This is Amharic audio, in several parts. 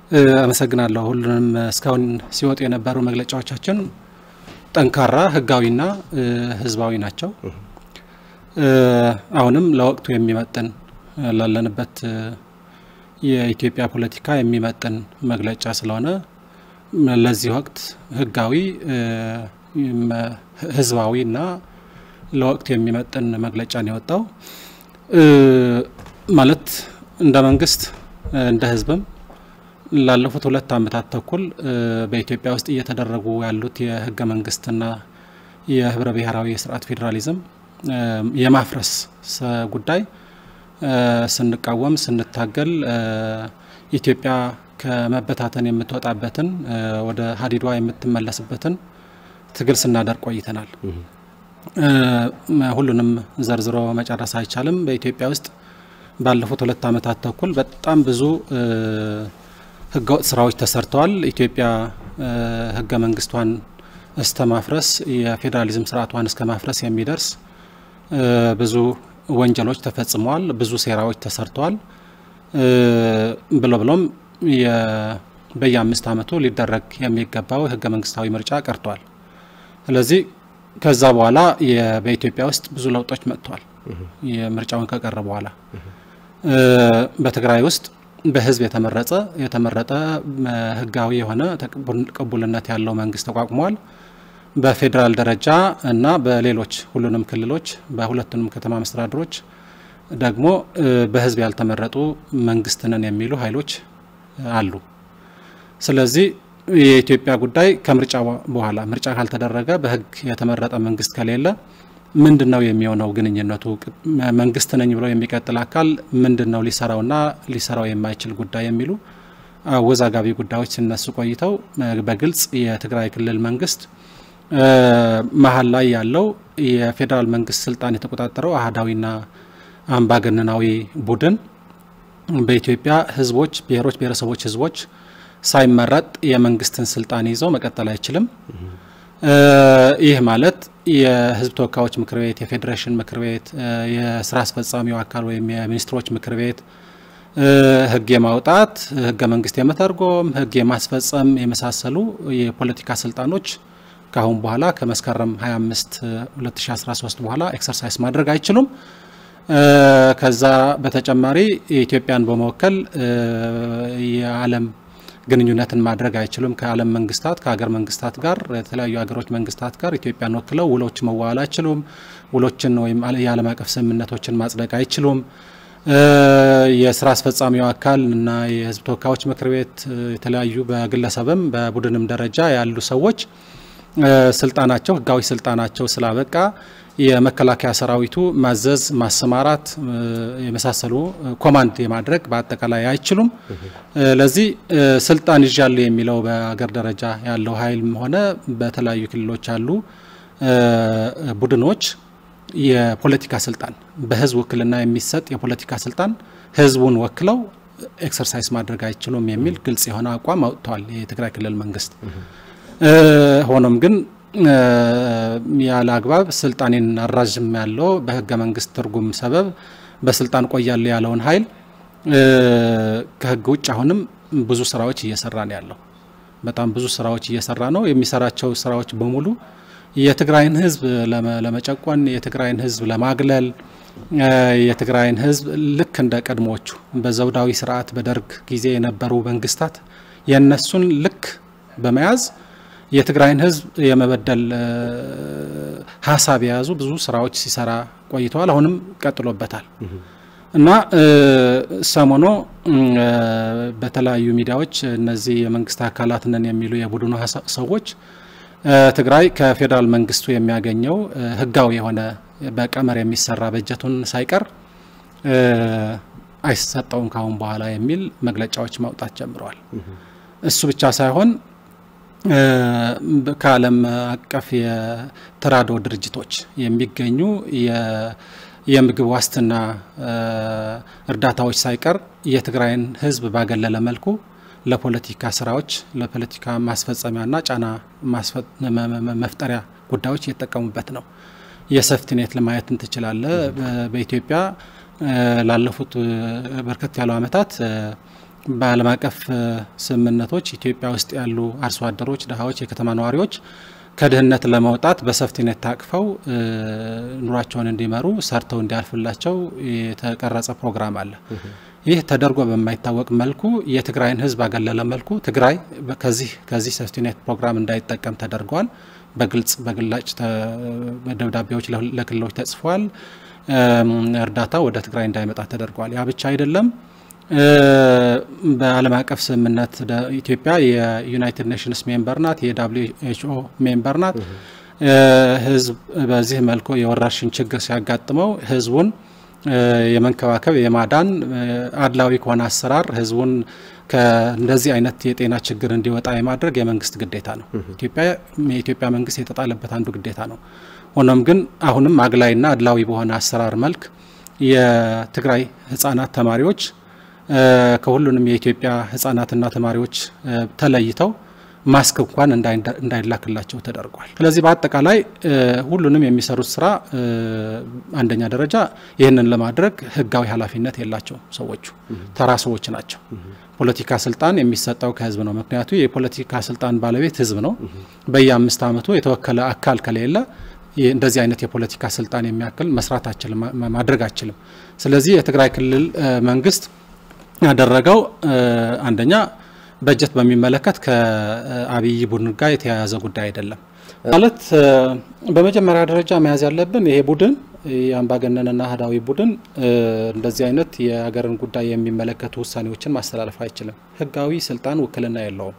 አመሰግናለሁ ሁሉንም እስካሁን ሲወጡ የነበሩ መግለጫዎቻችን ጠንካራ ህጋዊና ህዝባዊ ናቸው። አሁንም ለወቅቱ የሚመጥን ላለንበት የኢትዮጵያ ፖለቲካ የሚመጥን መግለጫ ስለሆነ ለዚህ ወቅት ህጋዊ ህዝባዊና ለወቅቱ የሚመጥን መግለጫ ነው የወጣው። ማለት እንደ መንግስት እንደ ህዝብም ላለፉት 2 አመታት ተኩል በኢትዮጵያ ውስጥ እየተደረጉ ያሉት የህገ መንግስትና የህብረ ብሔራዊ የሥርዓት ፌደራሊዝም የማፍረስ ጉዳይ ስንቃወም ስንታገል ኢትዮጵያ ከመበታተን የምትወጣበትን ወደ ሀዲዷ የምትመለስበትን ትግል ስናደርግ ቆይተናል። ሁሉንም ዘርዝሮ መጨረስ አይቻልም። በኢትዮጵያ ውስጥ ባለፉት 2 አመታት ተኩል በጣም ብዙ ህገወጥ ስራዎች ተሰርተዋል። ኢትዮጵያ ህገ መንግስቷን እስተማፍረስ የፌደራሊዝም ስርዓቷን እስከማፍረስ የሚደርስ ብዙ ወንጀሎች ተፈጽመዋል፣ ብዙ ሴራዎች ተሰርተዋል። ብሎም በየ5 አመቱ ሊደረግ የሚገባው ህገ መንግስታዊ ምርጫ ቀርቷል። ስለዚህ ከዛ በኋላ በኢትዮጵያ ውስጥ ብዙ ለውጦች መጥተዋል። የምርጫውን ከቀረ በኋላ በትግራይ ውስጥ በህዝብ የተመረጠ ህጋዊ የሆነ ቅቡልነት ያለው መንግስት ተቋቁሟል። በፌደራል ደረጃ እና በሌሎች ሁሉንም ክልሎች በሁለቱንም ከተማ መስተዳድሮች ደግሞ በህዝብ ያልተመረጡ መንግስትንን የሚሉ ኃይሎች አሉ። ስለዚህ የኢትዮጵያ ጉዳይ ከምርጫ በኋላ ምርጫ ካልተደረገ በህግ የተመረጠ መንግስት ከሌለ ምንድነው የሚሆነው? ግንኙነቱ መንግስት ነኝ ብሎ የሚቀጥል አካል ምንድነው ሊሰራውና ሊሰራው የማይችል ጉዳይ የሚሉ አወዛጋቢ ጉዳዮች ሲነሱ ቆይተው በግልጽ የትግራይ ክልል መንግስት መሃል ላይ ያለው የፌደራል መንግስት ስልጣን የተቆጣጠረው አህዳዊና አምባገነናዊ ቡድን በኢትዮጵያ ህዝቦች ብሔሮች ብሔረሰቦች ህዝቦች ሳይመረጥ የመንግስትን ስልጣን ይዘው መቀጠል አይችልም። ይህ ማለት የህዝብ ተወካዮች ምክር ቤት፣ የፌዴሬሽን ምክር ቤት፣ የስራ አስፈጻሚው አካል ወይም የሚኒስትሮች ምክር ቤት ህግ የማውጣት ህገ መንግስት የመተርጎም ህግ የማስፈጸም የመሳሰሉ የፖለቲካ ስልጣኖች ካሁን በኋላ ከመስከረም 25 2013 በኋላ ኤክሰርሳይዝ ማድረግ አይችሉም። ከዛ በተጨማሪ ኢትዮጵያን በመወከል የዓለም ግንኙነትን ማድረግ አይችሉም። ከዓለም መንግስታት ከሀገር መንግስታት ጋር የተለያዩ ሀገሮች መንግስታት ጋር ኢትዮጵያን ወክለው ውሎች መዋዋል አይችሉም። ውሎችን ወይም የዓለም አቀፍ ስምምነቶችን ማጽደቅ አይችሉም። የስራ አስፈጻሚው አካል እና የህዝብ ተወካዮች ምክር ቤት የተለያዩ በግለሰብም በቡድንም ደረጃ ያሉ ሰዎች ስልጣናቸው ህጋዊ ስልጣናቸው ስላበቃ የመከላከያ ሰራዊቱ ማዘዝ ማሰማራት የመሳሰሉ ኮማንድ የማድረግ በአጠቃላይ አይችሉም። ለዚህ ስልጣን ይያሉ የሚለው በአገር ደረጃ ያለው ኃይልም ሆነ በተለያዩ ክልሎች ያሉ ቡድኖች የፖለቲካ ስልጣን በህዝብ ውክልና የሚሰጥ የፖለቲካ ስልጣን ህዝቡን ወክለው ኤክሰርሳይዝ ማድረግ አይችሉም የሚል ግልጽ የሆነ አቋም አውጥቷል የትግራይ ክልል መንግስት። ሆኖም ግን ያለ አግባብ ስልጣኔን አራዝም ያለው በህገ መንግስት ትርጉም ሰበብ በስልጣን ቆያለ ያለውን ኃይል ከህግ ውጭ አሁንም ብዙ ስራዎች እየሰራ ነው ያለው። በጣም ብዙ ስራዎች እየሰራ ነው። የሚሰራቸው ስራዎች በሙሉ የትግራይን ህዝብ ለመጨቆን የትግራይን ህዝብ ለማግለል የትግራይን ህዝብ ልክ እንደ ቀድሞዎቹ በዘውዳዊ ስርዓት በደርግ ጊዜ የነበሩ መንግስታት የነሱን ልክ በመያዝ የትግራይን ህዝብ የመበደል ሐሳብ የያዙ ብዙ ስራዎች ሲሰራ ቆይተዋል። አሁንም ቀጥሎበታል እና ሰሞኑ በተለያዩ ሚዲያዎች እነዚህ የመንግስት አካላት ነን የሚሉ የቡድኑ ሰዎች ትግራይ ከፌደራል መንግስቱ የሚያገኘው ህጋዊ የሆነ በቀመር የሚሰራ በጀቱን ሳይቀር አይሰጠውም ካሁን በኋላ የሚል መግለጫዎች ማውጣት ጀምረዋል። እሱ ብቻ ሳይሆን ከዓለም አቀፍ የተራድኦ ድርጅቶች የሚገኙ የምግብ ዋስትና እርዳታዎች ሳይቀር የትግራይን ህዝብ ባገለለ መልኩ ለፖለቲካ ስራዎች ለፖለቲካ ማስፈጸሚያና ጫና መፍጠሪያ ጉዳዮች እየተጠቀሙበት ነው። የሰፍቲኔት ለማየት እንችላለን። በኢትዮጵያ ላለፉት በርከት ያሉ አመታት በዓለም አቀፍ ስምምነቶች ኢትዮጵያ ውስጥ ያሉ አርሶ አደሮች፣ ደሃዎች፣ የከተማ ነዋሪዎች ከድህነት ለማውጣት በሰፍቲኔት ታቅፈው ኑሯቸውን እንዲመሩ ሰርተው እንዲያልፍላቸው የተቀረጸ ፕሮግራም አለ። ይህ ተደርጎ በማይታወቅ መልኩ የትግራይን ህዝብ አገለለ መልኩ ትግራይ ከዚህ ሰፍቲኔት ፕሮግራም እንዳይጠቀም ተደርጓል። በግልጽ በግላጭ ደብዳቤዎች ለክልሎች ተጽፏል። እርዳታ ወደ ትግራይ እንዳይመጣ ተደርጓል። ያ ብቻ አይደለም። በዓለም አቀፍ ስምምነት ኢትዮጵያ የዩናይትድ ኔሽንስ ሜምበር ናት፣ የWHO ሜምበር ናት። ህዝብ በዚህ መልኩ የወረርሽኝ ችግር ሲያጋጥመው ህዝቡን የመንከባከብ የማዳን አድላዊ ከሆነ አሰራር ህዝቡን ከእንደዚህ አይነት የጤና ችግር እንዲወጣ የማድረግ የመንግስት ግዴታ ነው። የኢትዮጵያ መንግስት የተጣለበት አንዱ ግዴታ ነው። ሆኖም ግን አሁንም አግላይና አድላዊ በሆነ አሰራር መልክ የትግራይ ህፃናት ተማሪዎች ከሁሉንም የኢትዮጵያ ህፃናትና ተማሪዎች ተለይተው ማስክ እንኳን እንዳይላክላቸው ተደርጓል። ስለዚህ በአጠቃላይ ሁሉንም የሚሰሩት ስራ አንደኛ ደረጃ ይህንን ለማድረግ ህጋዊ ኃላፊነት የላቸው ሰዎቹ ተራ ሰዎች ናቸው። ፖለቲካ ስልጣን የሚሰጠው ከህዝብ ነው። ምክንያቱ የፖለቲካ ስልጣን ባለቤት ህዝብ ነው። በየ5 አመቱ የተወከለ አካል ከሌለ እንደዚህ አይነት የፖለቲካ ስልጣን የሚያክል መስራት አይችልም፣ ማድረግ አይችልም። ስለዚህ የትግራይ ክልል መንግስት ያደረገው አንደኛ በጀት በሚመለከት ከአብይ ቡድን ጋር የተያያዘ ጉዳይ አይደለም። ማለት በመጀመሪያ ደረጃ መያዝ ያለብን ይሄ ቡድን የአምባገነንና አህዳዊ ቡድን እንደዚህ አይነት የሀገርን ጉዳይ የሚመለከቱ ውሳኔዎችን ማስተላለፍ አይችልም። ህጋዊ ስልጣን ውክልና የለውም።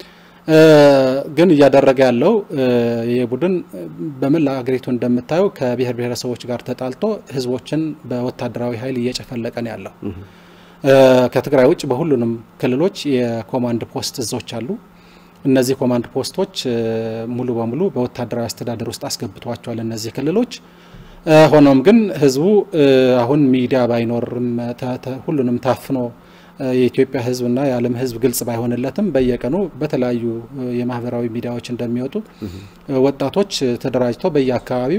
ግን እያደረገ ያለው ይሄ ቡድን በመላ ሀገሪቱ እንደምታዩ ከብሔር ብሔረሰቦች ጋር ተጣልቶ ህዝቦችን በወታደራዊ ኃይል እየጨፈለቀ ነው ያለው። ከትግራይ ውጭ በሁሉንም ክልሎች የኮማንድ ፖስት እዞች አሉ። እነዚህ ኮማንድ ፖስቶች ሙሉ በሙሉ በወታደራዊ አስተዳደር ውስጥ አስገብቷቸዋል እነዚህ ክልሎች። ሆኖም ግን ህዝቡ አሁን ሚዲያ ባይኖርም ሁሉንም ታፍኖ የኢትዮጵያ ህዝብና የዓለም ህዝብ ግልጽ ባይሆንለትም በየቀኑ በተለያዩ የማህበራዊ ሚዲያዎች እንደሚወጡ ወጣቶች ተደራጅተው በየአካባቢው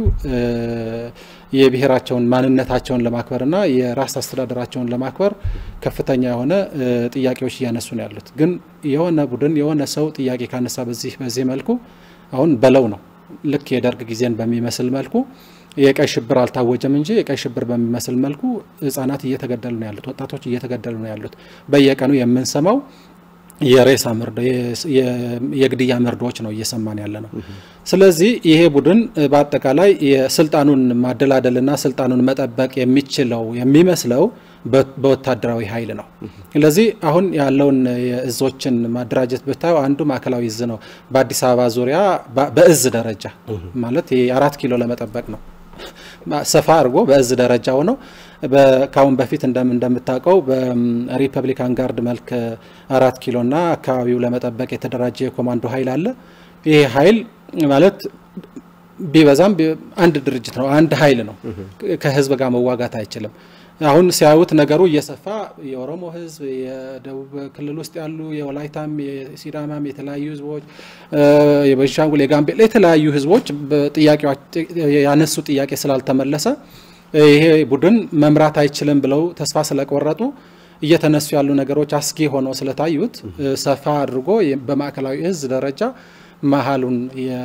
የብሔራቸውን ማንነታቸውን ለማክበርና የራስ አስተዳደራቸውን ለማክበር ከፍተኛ የሆነ ጥያቄዎች እያነሱ ነው ያሉት። ግን የሆነ ቡድን የሆነ ሰው ጥያቄ ካነሳ በዚህ መልኩ አሁን በለው ነው ልክ የደርግ ጊዜን በሚመስል መልኩ የቀይ ሽብር አልታወጀም እንጂ የቀይ ሽብር በሚመስል መልኩ ህፃናት እየተገደሉ ነው ያሉት፣ ወጣቶች እየተገደሉ ነው ያሉት። በየቀኑ የምንሰማው የሬሳ መርዶ የግድያ መርዶዎች ነው እየሰማን ያለ ነው። ስለዚህ ይሄ ቡድን በአጠቃላይ የስልጣኑን ማደላደልና ስልጣኑን መጠበቅ የሚችለው የሚመስለው በወታደራዊ ኃይል ነው። ስለዚህ አሁን ያለውን የእዞችን ማደራጀት ብታዩ አንዱ ማዕከላዊ እዝ ነው። በአዲስ አበባ ዙሪያ በእዝ ደረጃ ማለት የ4 ኪሎ ለመጠበቅ ነው ሰፋ አድርጎ በእዝ ደረጃ ሆኖ በካውን በፊት እንደምታውቀው በሪፐብሊካን ጋርድ መልክ 4 ኪሎና አካባቢው ለመጠበቅ የተደራጀ የኮማንዶ ኃይል አለ። ይሄ ኃይል ማለት ቢበዛም አንድ ድርጅት ነው፣ አንድ ኃይል ነው። ከህዝብ ጋር መዋጋት አይችልም። አሁን ሲያዩት ነገሩ እየሰፋ የኦሮሞ ህዝብ የደቡብ ክልል ውስጥ ያሉ የወላይታም የሲዳማም የተለያዩ ህዝቦች የቤንሻንጉል የጋምቤላ የተለያዩ ህዝቦች በጥያቄዎች ያነሱ ጥያቄ ስላልተመለሰ ይሄ ቡድን መምራት አይችልም ብለው ተስፋ ስለቆረጡ እየተነሱ ያሉ ነገሮች አስጊ ሆነው ስለታዩት ሰፋ አድርጎ በማዕከላዊ እዝ ደረጃ መሃሉን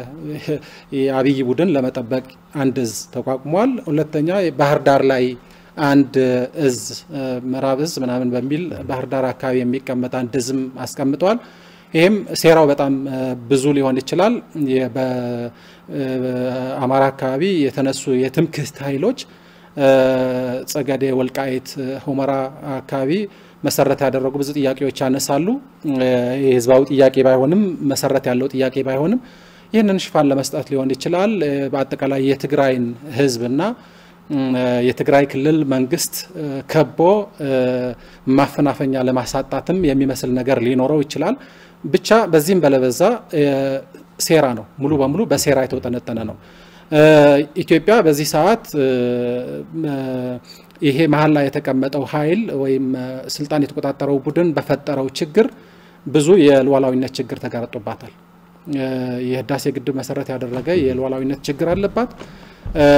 የአብይ ቡድን ለመጠበቅ አንድ እዝ ተቋቁሟል። ሁለተኛ ባህር ዳር ላይ አንድ እዝ ምዕራብ እዝ ምናምን በሚል ባህር ዳር አካባቢ የሚቀመጥ አንድ እዝም አስቀምጧል። ይሄም ሴራው በጣም ብዙ ሊሆን ይችላል። በአማራ አካባቢ የተነሱ የትምክህት ኃይሎች ጸገዴ፣ ወልቃይት፣ ሁመራ አካባቢ መሰረት ያደረጉ ብዙ ጥያቄዎች ያነሳሉ። የህዝባዊ ጥያቄ ባይሆንም መሰረት ያለው ጥያቄ ባይሆንም ይህንን ሽፋን ለመስጠት ሊሆን ይችላል። በአጠቃላይ የትግራይን ህዝብና የትግራይ ክልል መንግስት ከቦ ማፈናፈኛ ለማሳጣትም የሚመስል ነገር ሊኖረው ይችላል። ብቻ በዚህም በለበዛ ሴራ ነው፣ ሙሉ በሙሉ በሴራ የተወጠነጠነ ነው። ኢትዮጵያ በዚህ ሰዓት ይሄ መሀል ላይ የተቀመጠው ኃይል ወይም ስልጣን የተቆጣጠረው ቡድን በፈጠረው ችግር ብዙ የሉዓላዊነት ችግር ተጋርጦባታል። የህዳሴ ግድብ መሰረት ያደረገ የሉዓላዊነት ችግር አለባት።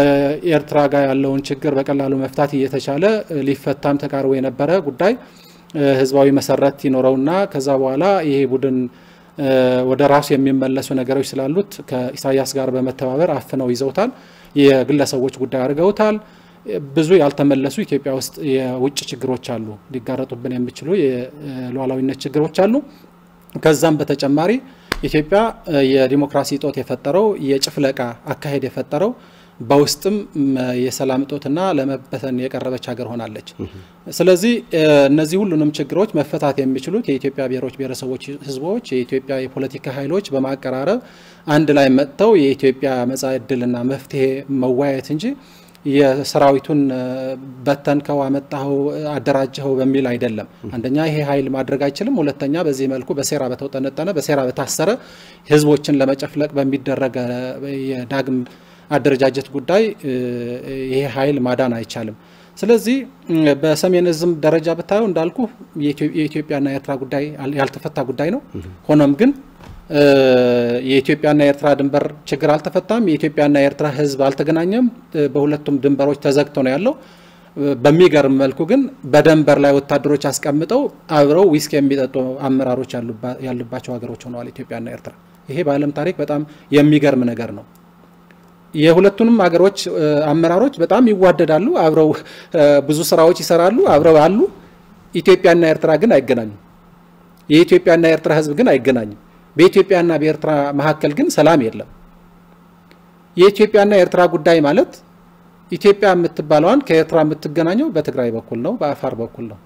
ኤርትራ ጋር ያለውን ችግር በቀላሉ መፍታት እየተቻለ ሊፈታም ተቃርቦ የነበረ ጉዳይ ህዝባዊ መሰረት ይኖረውና ከዛ በኋላ ይሄ ቡድን ወደ ራሱ የሚመለሱ ነገሮች ስላሉት ከኢሳያስ ጋር በመተባበር አፍነው ይዘውታል የግለሰቦች ጉዳይ አድርገውታል ብዙ ያልተመለሱ ኢትዮጵያ ውስጥ የውጭ ችግሮች አሉ ሊጋረጡብን የሚችሉ የሉዓላዊነት ችግሮች አሉ ከዛም በተጨማሪ ኢትዮጵያ የዲሞክራሲ ጦት የፈጠረው የጭፍለቃ አካሄድ የፈጠረው በውስጥም የሰላም ጦትና ለመበተን የቀረበች ሀገር ሆናለች ስለዚህ እነዚህ ሁሉንም ችግሮች መፈታት የሚችሉት የኢትዮጵያ ብሔሮች ብሔረሰቦች ህዝቦች የኢትዮጵያ የፖለቲካ ኃይሎች በማቀራረብ አንድ ላይ መጥተው የኢትዮጵያ መጻኢ ዕድልና መፍትሄ መዋየት እንጂ የሰራዊቱን በተንከው አመጣው አደራጀው በሚል አይደለም አንደኛ ይሄ ኃይል ማድረግ አይችልም ሁለተኛ በዚህ መልኩ በሴራ በተወጠነጠነ በሴራ በታሰረ ህዝቦችን ለመጨፍለቅ በሚደረግ የዳግም አደረጃጀት ጉዳይ ይሄ ኃይል ማዳን አይቻልም ስለዚህ በሰሜን እዝም ደረጃ በታየው እንዳልኩ የኢትዮጵያና የኤርትራ ጉዳይ ያልተፈታ ጉዳይ ነው ሆኖም ግን የኢትዮጵያና የኤርትራ ድንበር ችግር አልተፈታም የኢትዮጵያና የኤርትራ ህዝብ አልተገናኘም በሁለቱም ድንበሮች ተዘግተው ነው ያለው በሚገርም መልኩ ግን በድንበር ላይ ወታደሮች አስቀምጠው አብረው ዊስኪ የሚጠጡ አመራሮች ያሉባቸው ሀገሮች ሆነዋል ኢትዮጵያና ኤርትራ ይሄ በዓለም ታሪክ በጣም የሚገርም ነገር ነው የሁለቱንም ሀገሮች አመራሮች በጣም ይዋደዳሉ አብረው ብዙ ስራዎች ይሰራሉ አብረው አሉ ኢትዮጵያና ኤርትራ ግን አይገናኙም የኢትዮጵያና ኤርትራ ህዝብ ግን አይገናኙም በኢትዮጵያና በኤርትራ መሐከል ግን ሰላም የለም የኢትዮጵያና ኤርትራ ጉዳይ ማለት ኢትዮጵያ የምትባለዋን ከኤርትራ የምትገናኘው በትግራይ በኩል ነው በአፋር በኩል ነው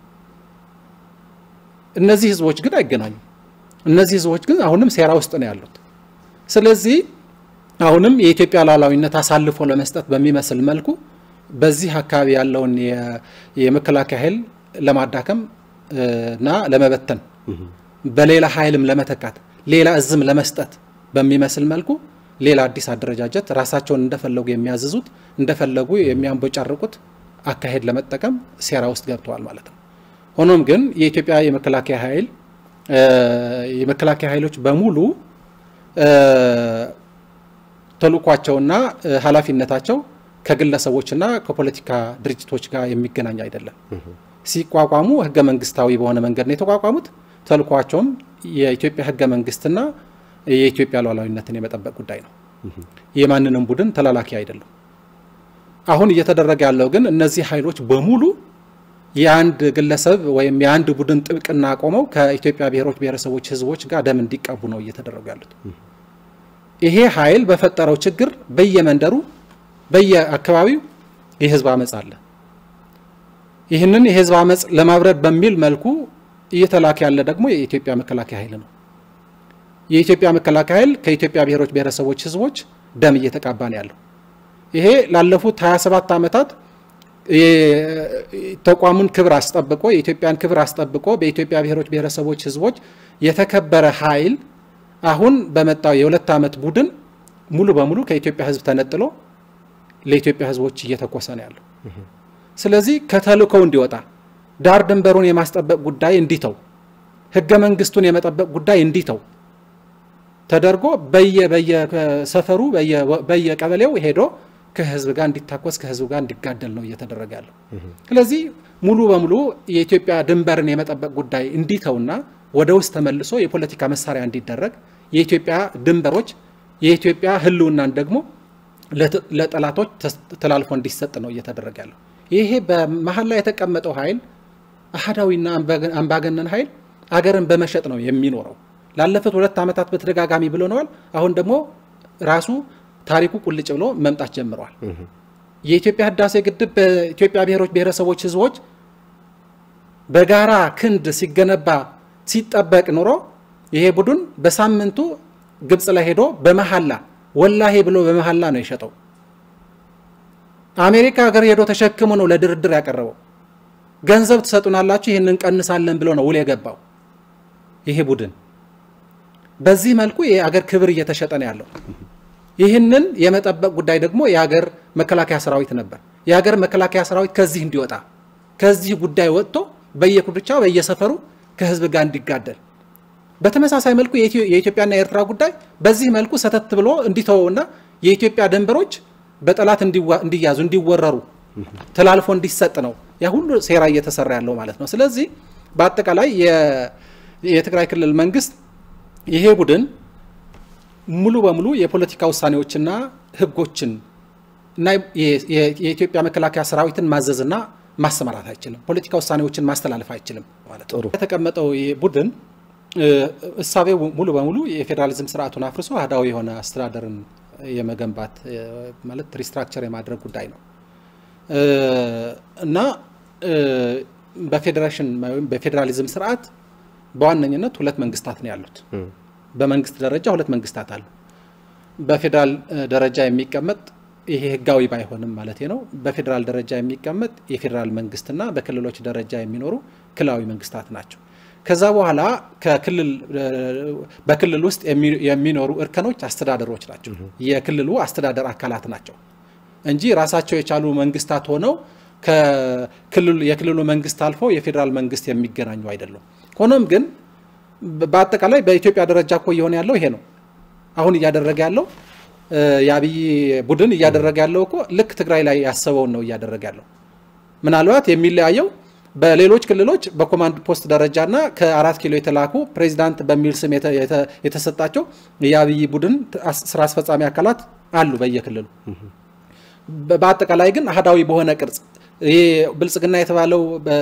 እነዚህ ህዝቦች ግን አይገናኙም እነዚህ ህዝቦች ግን አሁንም ሴራ ውስጥ ነው ያሉት ስለዚህ አሁንም የኢትዮጵያ ሉዓላዊነት አሳልፎ ለመስጠት በሚመስል መልኩ በዚህ አካባቢ ያለውን የመከላከያ ኃይል ለማዳከም እና ለመበተን በሌላ ኃይልም ለመተካት ሌላ እዝም ለመስጠት በሚመስል መልኩ ሌላ አዲስ አደረጃጀት ራሳቸውን እንደፈለጉ የሚያዝዙት እንደፈለጉ የሚያንቦጫርቁት አካሄድ ለመጠቀም ሴራ ውስጥ ገብተዋል ማለት ነው ሆኖም ግን የኢትዮጵያ የመከላከያ ኃይሎች በሙሉ ተልኳቸውና ኃላፊነታቸው ከግለሰቦችና ከፖለቲካ ድርጅቶች ጋር የሚገናኝ አይደለም ሲቋቋሙ ህገ መንግስታዊ በሆነ መንገድ ነው የተቋቋሙት ተልኳቸውም የኢትዮጵያ ህገ መንግስትና የኢትዮጵያ ሉዓላዊነትን የመጠበቅ ጉዳይ ነው የማንንም ቡድን ተላላኪ አይደለም አሁን እየተደረገ ያለው ግን እነዚህ ኃይሎች በሙሉ የአንድ ግለሰብ ወይም የአንድ ቡድን ጥብቅና ቆመው ከኢትዮጵያ ብሔሮች ብሔረሰቦች ህዝቦች ጋር ደም እንዲቀቡ ነው እየተደረገ ያሉት ይሄ ኃይል በፈጠረው ችግር በየመንደሩ በየአካባቢው የህዝብ አመጽ አለ ይህንን የህዝብ አመጽ ለማብረድ በሚል መልኩ እየተላከ ያለ ደግሞ የኢትዮጵያ መከላከያ ኃይል ነው የኢትዮጵያ መከላከያ ኃይል ከኢትዮጵያ ብሔሮች ብሔረሰቦች ህዝቦች ደም እየተቃባ ነው ያለው ይሄ ላለፉት 27 አመታት ተቋሙን ክብር አስጠብቆ የኢትዮጵያን ክብር አስጠብቆ በኢትዮጵያ ብሔሮች ብሔረሰቦች ህዝቦች የተከበረ ኃይል አሁን በመጣው የሁለት አመት ቡድን ሙሉ በሙሉ ከኢትዮጵያ ህዝብ ተነጥሎ ለኢትዮጵያ ህዝቦች እየተኮሰ ነው ያለው ስለዚህ ከተልኮው እንዲወጣ ዳር ድንበሩን የማስጠበቅ ጉዳይ እንዲተው ህገ መንግስቱን የመጠበቅ ጉዳይ እንዲተው ተደርጎ በየሰፈሩ በየቀበሌው ሄዶ ከህዝብ ጋር እንዲታኮስ ከህዝብ ጋር እንዲጋደል ነው እየተደረገ ያለው ስለዚህ ሙሉ በሙሉ የኢትዮጵያ ድንበርን የመጠበቅ ጉዳይ እንዲተውና ወደ ውስጥ ተመልሶ የፖለቲካ መሳሪያ እንዲደረግ የኢትዮጵያ ድንበሮች የኢትዮጵያ ህልውናን ደግሞ ለጠላቶች ተላልፎ እንዲሰጥ ነው እየተደረገ ያለው ይሄ በመሐል ላይ የተቀመጠው ኃይል አሃዳዊና አምባገነን ኃይል አገርን በመሸጥ ነው የሚኖረው ላለፉት 2 አመታት በተደጋጋሚ ብለናል አሁን ደግሞ ራሱ ታሪኩ ቁልጭ ብሎ መምጣት ጀምሯል የኢትዮጵያ ህዳሴ ግድብ በኢትዮጵያ ብሔሮች ብሔረሰቦች ህዝቦች በጋራ ክንድ ሲገነባ ሲጠበቅ ኖሮ ይሄ ቡድን በሳምንቱ ግብጽ ላይ ሄዶ በመሐላ ወላሂ ብሎ በመሐላ ነው የሸጠው አሜሪካ ሀገር ሄዶ ተሸክሞ ነው ለድርድር ያቀረበው ገንዘብ ተሰጡናላችሁ ይሄንን ቀንሳለን ብሎ ነው ውል የገባው ይሄ ቡድን በዚህ መልኩ የሀገር ክብር እየተሸጠ ነው ያለው ይሄንን የመጠበቅ ጉዳይ ደግሞ የሀገር መከላከያ ሰራዊት ነበር የሀገር መከላከያ ሰራዊት ከዚህ እንዲወጣ ከዚህ ጉዳይ ወጥቶ በየኩርቻው በየሰፈሩ ከህዝብ ጋር እንዲጋደል በተመሳሳይ መልኩ የኢትዮጵያና የኤርትራ ጉዳይ በዚህ መልኩ ሰተት ብሎ እንዲተውና የኢትዮጵያ ድንበሮች በጠላት እንዲያዙ እንዲወረሩ ተላልፎ እንዲሰጥ ነው ያ ሁሉ ሴራ እየተሰራ ያለው ማለት ነው ስለዚህ በአጠቃላይ የትግራይ ክልል መንግስት ይሄ ቡድን ሙሉ በሙሉ የፖለቲካ ውሳኔዎችና ህጎችን እና የኢትዮጵያ መከላከያ ሰራዊትን ማዘዝና ማሰማራት አይችልም ፖለቲካ ውሳኔዎችን ማስተላለፍ አይችልም ማለት ነው የተቀመጠው ቡድን እሳቤው ሙሉ በሙሉ የፌደራሊዝም ስርዓቱን አፍርሶ አህዳዊ የሆነ አስተዳደርን የመገንባት ማለት ሪስትራክቸር የማድረግ ጉዳይ ነው እና በፌደራሊዝም ስርዓት በዋነኝነት ሁለት መንግስታት ነው ያሉት በመንግስት ደረጃ ሁለት መንግስታት አሉ በፌደራል ደረጃ የሚቀመጥ ይሄ ህጋዊ ባይሆንም ማለት ነው በፌደራል ደረጃ የሚቀመጥ የፌደራል መንግስትና በክልሎች ደረጃ የሚኖሩ ክልላዊ መንግስታት ናቸው ከዛ በኋላ በክልል ውስጥ የሚኖሩ እርከኖች አስተዳደሮች ናቸው የክልሉ አስተዳደር አካላት ናቸው እንጂ ራሳቸው የቻሉ መንግስታት ሆነው የክልሉ መንግስት አልፎ የፌደራል መንግስት የሚገናኙ አይደሉም ሆኖም ግን በአጠቃላይ በኢትዮጵያ ደረጃ እኮ ይሆን ያለው ይሄ ነው አሁን እያደረገ ያለው ያብይ ቡድን እያደረገ ያለው እኮ ልክ ትግራይ ላይ ያሰበው ነው እያደረገ ያለው ምናልባት የሚለያየው በሌሎች ክልሎች በኮማንድ ፖስት ደረጃና ከ4 ኪሎ የተላኩ ፕሬዝዳንት በሚል ስም የተሰጣቸው ያብይ ቡድን ስራ አስፈጻሚ አካላት አሉ በየክልሉ በአጠቃላይ ግን አህዳዊ በሆነ ቅርጽ ብልጽግና የተባለው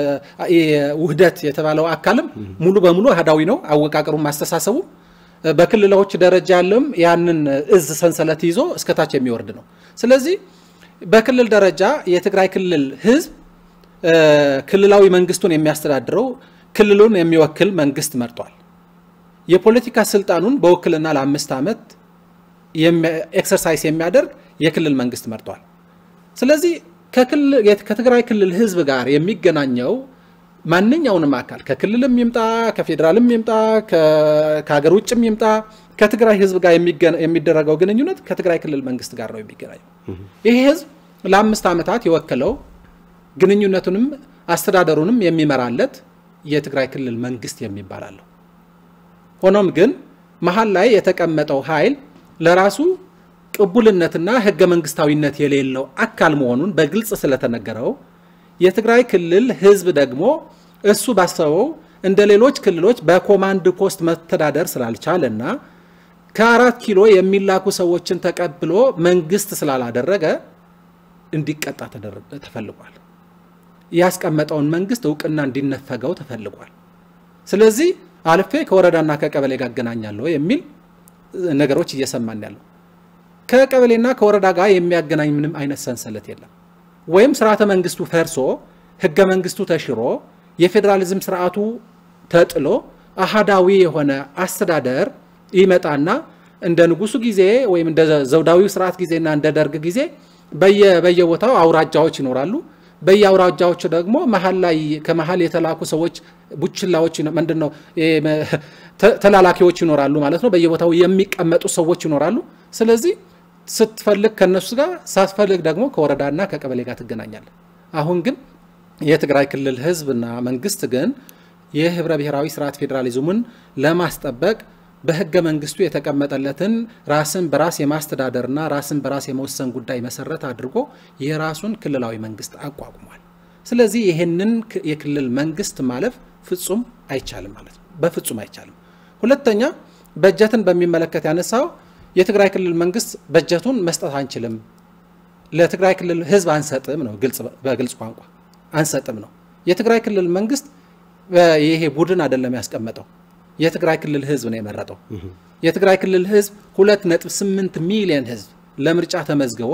ውህደት የተባለው አካልም ሙሉ በሙሉ አህዳዊ ነው አወቃቀሩ ማስተሳሰቡ በክልሎች ደረጃ ያለም ያንን እዝ ሰንሰለት ይዞ እስከታች የሚወርድ ነው ስለዚህ በክልል ደረጃ የትግራይ ክልል ህዝብ ክልላዊ መንግስቱን የሚያስተዳድረው ክልሉን የሚወክል መንግስት መርጧል የፖለቲካ ስልጣኑን በውክልና ለ5 አመት ኤክሰርሳይዝ የሚያደርግ የክልል መንግስት መርጧል ስለዚህ ከትግራይ ክልል ህዝብ ጋር የሚገናኘው ማንኛውንም አካል ከክልልም ይምጣ ከፌደራልም ይምጣ ከሀገር ውጭም ይምጣ ከትግራይ ህዝብ ጋር የሚደረገው ግንኙነት ከትግራይ ክልል መንግስት ጋር ነው የሚገናኘው ይሄ ህዝብ ለ5 አመታት የወከለው ግንኙነቱንም አስተዳደሩንም የሚመራለት የትግራይ ክልል መንግስት የሚባላል ሆኖም ግን መሃል ላይ የተቀመጠው ኃይል ለራሱ ቅቡልነትና ህገ መንግስታዊነት የሌለው አካል መሆኑን በግልጽ ስለተነገረው የትግራይ ክልል ህዝብ ደግሞ እሱ ባሰበው እንደ ሌሎች ክልሎች በኮማንድ ፖስት መተዳደር ስላልቻለና ከ4 ኪሎ የሚላኩ ሰዎችን ተቀብሎ መንግስት ስላላደረገ እንዲቀጣ ተፈልጓል ያስቀመጠውን መንግስት ዕውቅና እንዲነፈገው ተፈልጓል ስለዚህ አልፌ ከወረዳና ከቀበሌ ጋር ገናኛለሁ የሚል ነገሮች እየሰማን ያለው ከቀበሌና ከወረዳ ጋር የሚያገናኝ ምንም አይነት ሰንሰለት የለም ወይም ስርዓተ መንግስቱ ፈርሶ ህገ መንግስቱ ተሽሮ የፌደራሊዝም ስርዓቱ ተጥሎ አሃዳዊ የሆነ አስተዳደር ይመጣና እንደ ንጉሱ ጊዜ ወይም እንደ ዘውዳዊው ስርዓት ጊዜና እንደ ደርግ ጊዜ በየቦታው አውራጃዎች ይኖራሉ በየአውራጃዎቹ ደግሞ ከመሃል የተላኩ ሰዎች ቡችላዎች ምንድነው ተላላኪዎች ይኖራሉ ማለት ነው በየቦታው የሚቀመጡ ሰዎች ይኖራሉ ስለዚህ ስትፈልግ ከነሱ ጋር ሳትፈልግ ደግሞ ከወረዳና ከቀበሌ ጋር ትገናኛለህ አሁን ግን የትግራይ ክልል ህዝብና መንግስት ግን የህብረ ብሔራዊ ስርዓት ፌደራሊዝሙን ለማስጠበቅ በህገ መንግስቱ የተቀመጠለትን ራስን በራስ የማስተዳደርና ራስን በራስ የመወሰን ጉዳይ መሰረት አድርጎ የራሱን ክልላዊ መንግስት አቋቁሟል ስለዚህ ይሄንን የክልል መንግስት ማለፍ ፍጹም አይቻልም ማለት ነው በፍጹም አይቻልም ሁለተኛ በጀትን በሚመለከት ያነሳው የትግራይ ክልል መንግስት በጀቱን መስጠት አንችልም ለትግራይ ክልል ህዝብ አንሰጥም ነው በግልጽ ቋንቋ አንሰጥም ነው የትግራይ ክልል መንግስት ይሄ ቡድን አይደለም ያስቀመጠው የትግራይ ክልል ህዝብ ነው የመረጠው የትግራይ ክልል ህዝብ 2.8 ሚሊዮን ህዝብ ለምርጫ ተመዝግቦ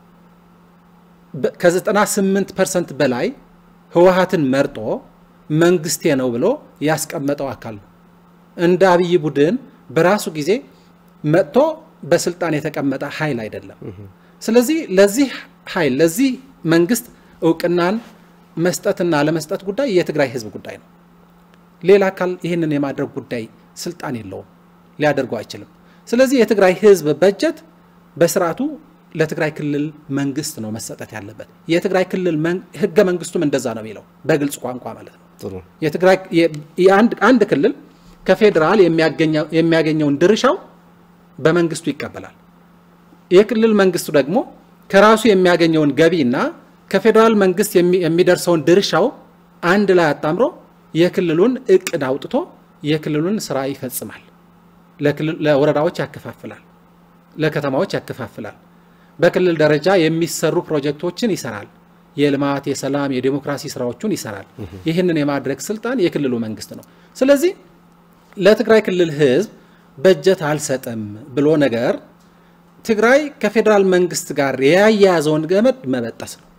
ከ98% በላይ ህወሓትን መርጦ መንግስቴ ነው ብሎ ያስቀመጠው አካል ነው እንደ አብይ ቡድን በራሱ ጊዜ መጥቶ በስልጣን የተቀመጠ ኃይል አይደለም ስለዚህ ለዚህ ኃይል ለዚህ መንግስት ዕውቅናን መስጠትና ለመስጠት ጉዳይ የትግራይ ህዝብ ጉዳይ ነው ሌላ አካል ይሄንን የማድረግ ጉዳይ ስልጣን የለውም ሊያደርገው አይችልም ስለዚህ የትግራይ ህዝብ በጀት በስርዓቱ ለትግራይ ክልል መንግስት ነው መሰጠት ያለበት የትግራይ ክልል ህገ መንግስቱም እንደዛ ነው የሚለው በግልጽ ቋንቋ ማለት ነው ጥሩ የትግራይ አንድ ክልል ከፌደራል የሚያገኘውን ድርሻው በመንግስቱ ይቀበላል የክልል መንግስቱ ደግሞ ከራሱ የሚያገኘውን ገቢና ከፌደራል መንግስት የሚደርሰውን ድርሻው አንድ ላይ አጣምሮ የክልሉን እቅድ አውጥቶ የክልሉን ስራ ይፈጽማል ለወረዳዎች ያከፋፍላል ለከተማዎች ያከፋፍላል በክልል ደረጃ የሚሰሩ ፕሮጀክቶችን ይሰራል የልማት የሰላም የዲሞክራሲ ስራዎችን ይሰራል ይሄንን የማድረግ ስልጣን የክልሉ መንግስት ነው ስለዚህ ለትግራይ ክልል ህዝብ በጀት አልሰጠም ብሎ ነገር ትግራይ ከፌደራል መንግስት ጋር ያያያዘውን ገመድ መበጠስ ነው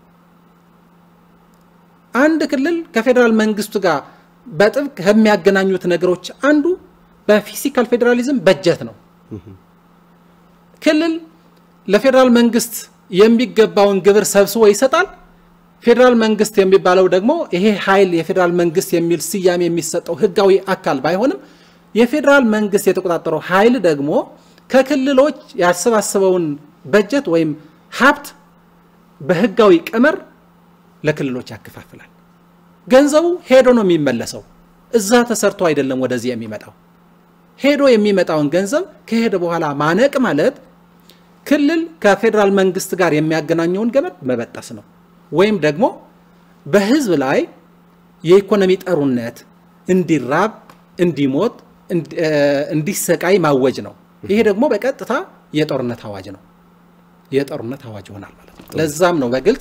አንድ ክልል ከፌደራል መንግስቱ ጋር በጥብቅ ከሚያገናኙት ነገሮች አንዱ በፊዚካል ፌደራሊዝም በጀት ነው ክልል ለፌደራል መንግስት የሚገባውን ግብር ሰብስቦ ይሰጣል ፌደራል መንግስት የሚባለው ደግሞ ይሄ ኃይል የፌደራል መንግስት የሚል ስያሜ የሚሰጠው ህጋዊ አካል ባይሆንም የፌደራል መንግስት የተቆጣጠረው ኃይል ደግሞ ከክልሎች ያሰባሰበውን በጀት ወይም ሀብት በህጋዊ ቀመር ለክልሎች ያከፋፍላል ገንዘቡ ሄዶ ነው የሚመለሰው እዛ ተሰርቶ አይደለም ወደዚህ የሚመጣው ሄዶ የሚመጣውን ገንዘብ ከሄደ በኋላ ማነቅ ማለት ክልል ከፌደራል መንግስት ጋር የሚያገናኘውን ገመድ መበጠስ ነው ወይም ደግሞ በህዝብ ላይ የኢኮኖሚ ጠሩነት እንዲራብ እንዲሞት እንዲሰቃይ ማወጅ ነው ይሄ ደግሞ በቀጥታ የጦርነት አዋጅ ነው የጦርነት አዋጅ ሆናል ማለት ነው ለዛም ነው በግልጽ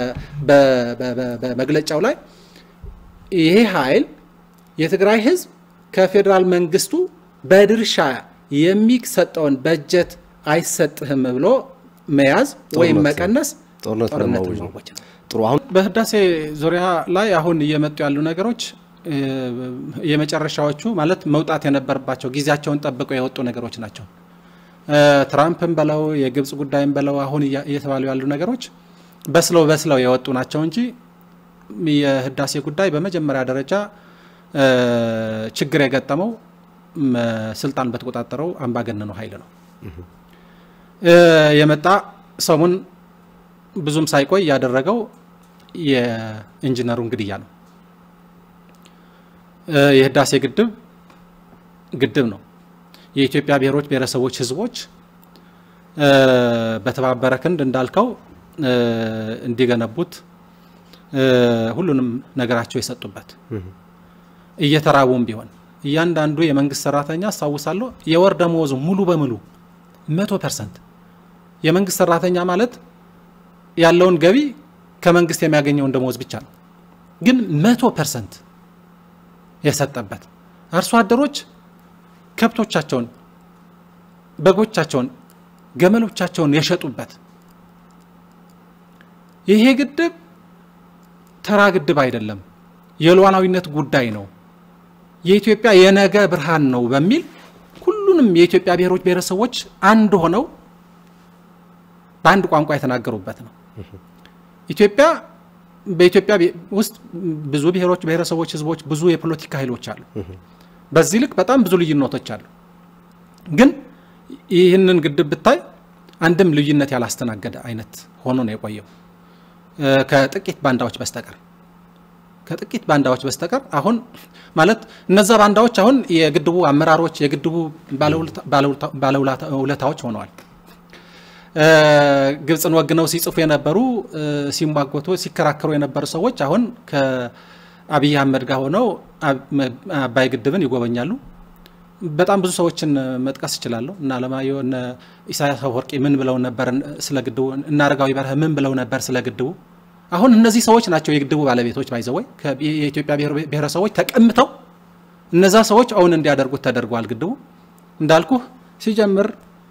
በመግለጫው ላይ ይሄ ኃይል የትግራይ ህዝብ ከፌደራል መንግስቱ በድርሻ የሚሰጠውን በጀት አይሰጥህም ብሎ መያዝ ወይም መቀነስ ጦርነት ማወጅ ነው ጥሩ አሁን በህዳሴ ዙሪያ ላይ አሁን እየመጡ ያሉ ነገሮች የመጨረሻዎቹ ማለት መውጣት የነበርባቸው ጊዜያቸውን ጠብቀው የወጡ ነገሮች ናቸው ትራምፕም በለው የግብጽ ጉዳይም በለው አሁን እየተባሉ ያሉ ነገሮች በስለው የወጡ ናቸው እንጂ የህዳሴ ጉዳይ በመጀመሪያ ደረጃ ችግር የገጠመው ስልጣን በተቆጣጠረው አምባገነኑ ኃይል ነው የመጣ ሰሞን ብዙም ሳይቆይ ያደረገው የኢንጂነሩን ግድያ ነው የህዳሴ ግድብ ነው የኢትዮጵያ ብሔሮች ብሔረሰቦች ህዝቦች በተባበረ ክንድ እንዳልከው እንዲገነቡት ሁሉንም ነገራቸው የሰጡበት እየተራቡም ቢሆን እያንዳንዱ የመንግስት ሰራተኛ አስተዋውሳለሁ የወር ደመወዙ ሙሉ በሙሉ 100% የመንግስት ሰራተኛ ማለት ያለውን ገቢ ከመንግስት የሚያገኘው ደመወዝ ብቻ ነው ግን 100% የሰጠበት አርሶ አደሮች ከብቶቻቸውን በጎቻቸውን ገመሎቻቸውን የሸጡበት ይሄ ግድብ ተራ ግድብ አይደለም የሉዓላዊነት ጉዳይ ነው የኢትዮጵያ የነገ ብርሃን ነው በሚል ሁሉንም የኢትዮጵያ ብሔሮች ብሔረሰቦች አንድ ሆነው በአንድ ቋንቋ የተናገሩበት ነው ኢትዮጵያ በኢትዮጵያ ውስጥ ብዙ ብሔሮች ብሔረሰቦች ህዝቦች ብዙ የፖለቲካ ኃይሎች አሉ በዚህ ልክ በጣም ብዙ ልዩነቶች አሉ ግን ይህንን ግድብ ብታይ አንድም ልዩነት ያላስተናገደ አይነት ሆኖ ነው የቆየው ከጥቂት ባንዳዎች በስተቀር አሁን ማለት እነዛ ባንዳዎች አሁን የግድቡ አመራሮች የግድቡ ባለውለታዎች ሆነዋል ግብጽን ወግነው ሲጽፉ የነበሩ ሲማጎቱ ሲከራከሩ የነበሩ ሰዎች አሁን ከአብይ አህመድ ጋር ሆነው አባይ ግድብን ይጎበኛሉ በጣም ብዙ ሰዎችን መጥቀስ ይችላል እና ለማየው እና ኢሳያስ አፈወርቂ ምን ብለው ነበር ስለ ግድቡ እና አረጋዊ በርሀ ምን ብለው ነበር ስለ ግድቡ አሁን እነዚህ ሰዎች ናቸው የግድቡ ባለቤቶች ባይዘው የኢትዮጵያ ብሔረሰቦች ተቀምጠው እነዛ ሰዎች አሁን እንዲያደርጉት ተደርጓል ግድቡ እንዳልኩ ሲጀምር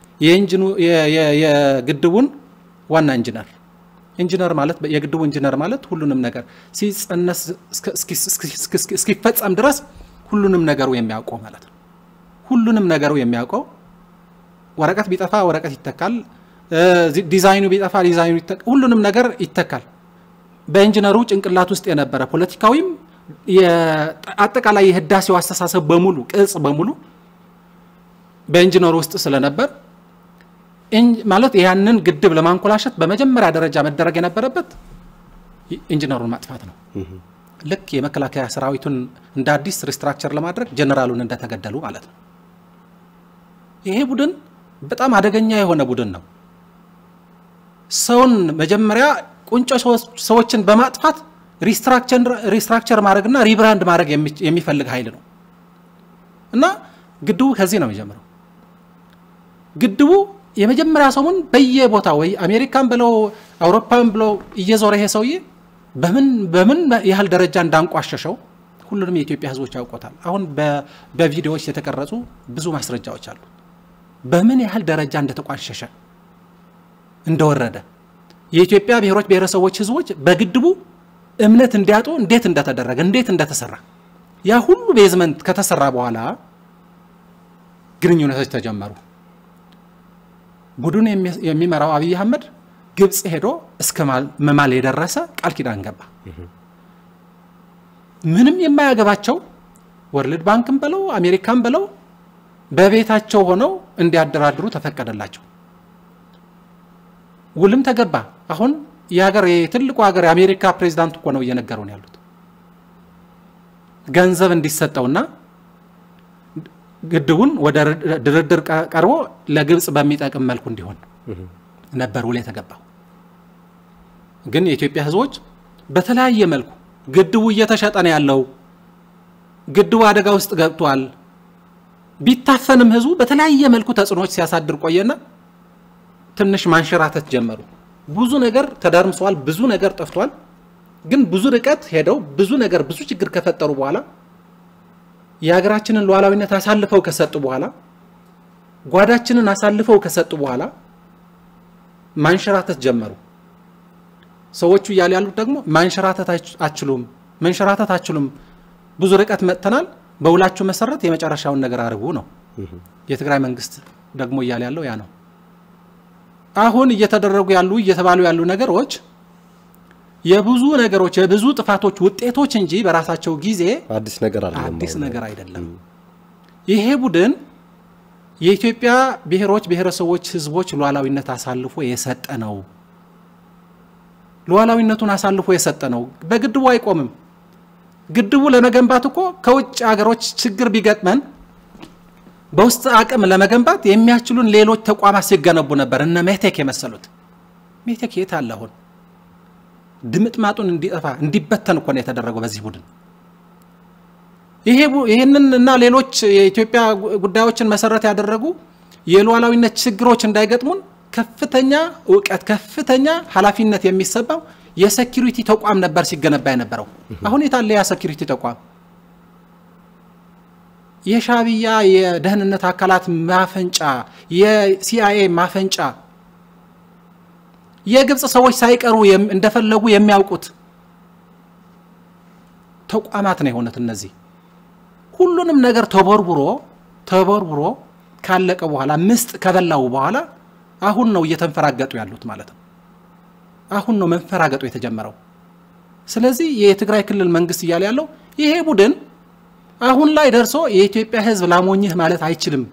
የግድቡን ዋና ኢንጂነር ማለት የግድቡ ኢንጂነር ማለት ሁሉንም ነገር ሲጸነስ እስኪፈጸም ድረስ ሁሉንም ነገሩ የሚያውቀው ማለት ነው ሁሉንም ነገሩ የሚያውቀው ወረቀት ቢጠፋ ወረቀት ይተካል ዲዛይኑ ቢጠፋ ዲዛይኑ ይተካል ሁሉንም ነገር ይተካል በኢንጂነሩ ጭንቅላት ውስጥ የነበረ ፖለቲካዊም የአጠቃላይ የህዳሴው አስተሳሰብ በሙሉ ቅጽ በሙሉ በኢንጂነሩ ውስጥ ስለነበር ማለት ያንን ግድብ ለማንኮላሸት በመጀመሪያ ደረጃ መደረግ የነበረበት ኢንጂነሩን ማጥፋት ነው ልክ የመከላከያ ሰራዊቱን እንደ አዲስ ሪስትራክቸር ለማድረግ ጀነራሉን እንደተገደሉ ማለት ነው ይሄ ቡድን በጣም አደገኛ የሆነ ቡድን ነው ሰውን መጀመሪያ ቁንጮ ሰዎችን በማጥፋት ሪስትራክቸር ማድረግና ሪብራንድ ማድረግ የሚፈልግ ኃይል ነው እና ግድቡ ከዚህ ነው የሚጀምረው ግድቡ የመጀመሪያ ሰሞን በየቦታው ወይ አሜሪካን ብለው አውሮፓን ብለው እየዞረ ይሄ ሰውዬ በምን ያህል ደረጃ እንዳንቋሸሸው ሁሉንም የኢትዮጵያ ህዝቦች ያውቁታል አሁን በቪዲዮዎች የተቀረጹ ብዙ ማስረጃዎች አሉ በምን ያህል ደረጃ እንደተቋሸሸ እንደወረደ የኢትዮጵያ ብሔሮች ብሔረሰቦች ህዝቦች በግድቡ እምነት እንዲያጡ እንዴት እንደተደረገ እንዴት እንደተሰራ ያ ሁሉ ቤዝመንት ከተሰራ በኋላ ግንኙነቶች ተጀመሩ ቡድን የሚመራው አብይ አህመድ ግብጽ ሄዶ እስከ መማል የደረሰ ቃል ኪዳን ገባ ምንም የማያገባቸው ወርልድ ባንክም በለው አሜሪካን በለው በቤታቸው ሆነው እንዲያደራድሩ ተፈቀደላቸው ውልም ተገባ አሁን የሀገር የትልቁ ሀገር የአሜሪካ ፕሬዝዳንት እኮ ነው እየነገሩን ያሉት ገንዘብ እንዲሰጠውና ግድቡን ወደ ድርድር ቀርቦ ለግብጽ በሚጠቅም መልኩ እንዲሆን ነበር ውል የተገባው ግን የኢትዮጵያ ህዝቦች በተለያየ መልኩ ግድቡ እየተሸጠ ነው ያለው ግድቡ አደጋ ውስጥ ገብቷል ቢታፈንም ህዝቡ በተለያየ መልኩ ተጽዕኖች ሲያሳድር ቆየና ትንሽ ማንሸራተት ጀመሩ ብዙ ነገር ተዳርምሷል ብዙ ነገር ጠፍቷል ግን ብዙ ርቀት ሄደው ብዙ ነገር ብዙ ችግር ከፈጠሩ በኋላ የሀገራችንን ሉዓላዊነት አሳልፈው ከሰጡ በኋላ ጓዳችንን አሳልፈው ከሰጡ በኋላ ማንሸራተት ጀመሩ ሰዎቹ ያሉት ደግሞ ማንሸራተት አችሉም ብዙ ርቀት መጥተናል በውላችሁ መሰረት የመጨረሻውን ነገር አርጉ ነው የትግራይ መንግስት ደግሞ ያለው ያ ነው አሁን እየተደረጉ እየተባሉ ያሉ ነገሮች የብዙ ጥፋቶች ውጤቶች እንጂ በራሳቸው ጊዜ አዲስ ነገር አይደለም ይሄ ቡድን የኢትዮጵያ ብሔሮች ብሔረሰቦች ህዝቦች ሉዓላዊነት አሳልፎ የሰጠ ነው ሉዓላዊነቱን አሳልፎ የሰጠ ነው በግድቡ አይቆምም ግድቡ ለመገንባት እኮ ከውጭ ሀገሮች ችግር ቢገጥመን በውስጥ አቅም ለመገንባት የሚያችሉን ሌሎች ተቋማት ሲገነቡ ነበር እነ ሜቴክ የመሰሉት ሜቴክ የታለሁን ድምጥማጡን እንዲጠፋ እንዲበተን እኮ ነው የተደረገው በዚህ ቡድን ይሄንን እና ሌሎች የኢትዮጵያ ጉዳዮችን መሰረት ያደረጉ የሉዓላዊነት ችግሮች እንዳይገጥሙን ከፍተኛ ዕውቀት ከፍተኛ ኃላፊነት የሚሰባው የሴኩሪቲ ተቋም ነበር ሲገነባ የነበረው አሁን የታለ ያ ሴኩሪቲ ተቋም የሻቢያ የደህንነት አካላት ማፈንጫ የሲአይኤ ማፈንጫ የግብጽ ሰዎች ሳይቀሩ እንደፈለጉ የሚያውቁት ተቋማት ነው የሆኑት እነዚህ ሁሉንም ነገር ተቦርቡሮ ካለቀ በኋላ ምስጥ ከበላው በኋላ አሁን ነው እየተንፈራገጡ ያሉት ማለት ነው አሁን ነው መንፈራገጡ የተጀመረው ስለዚህ የትግራይ ክልል መንግስት ያለው ይሄ ቡድን አሁን ላይ ደርሶ የኢትዮጵያ ህዝብ ላሞኝህ ማለት አይችልም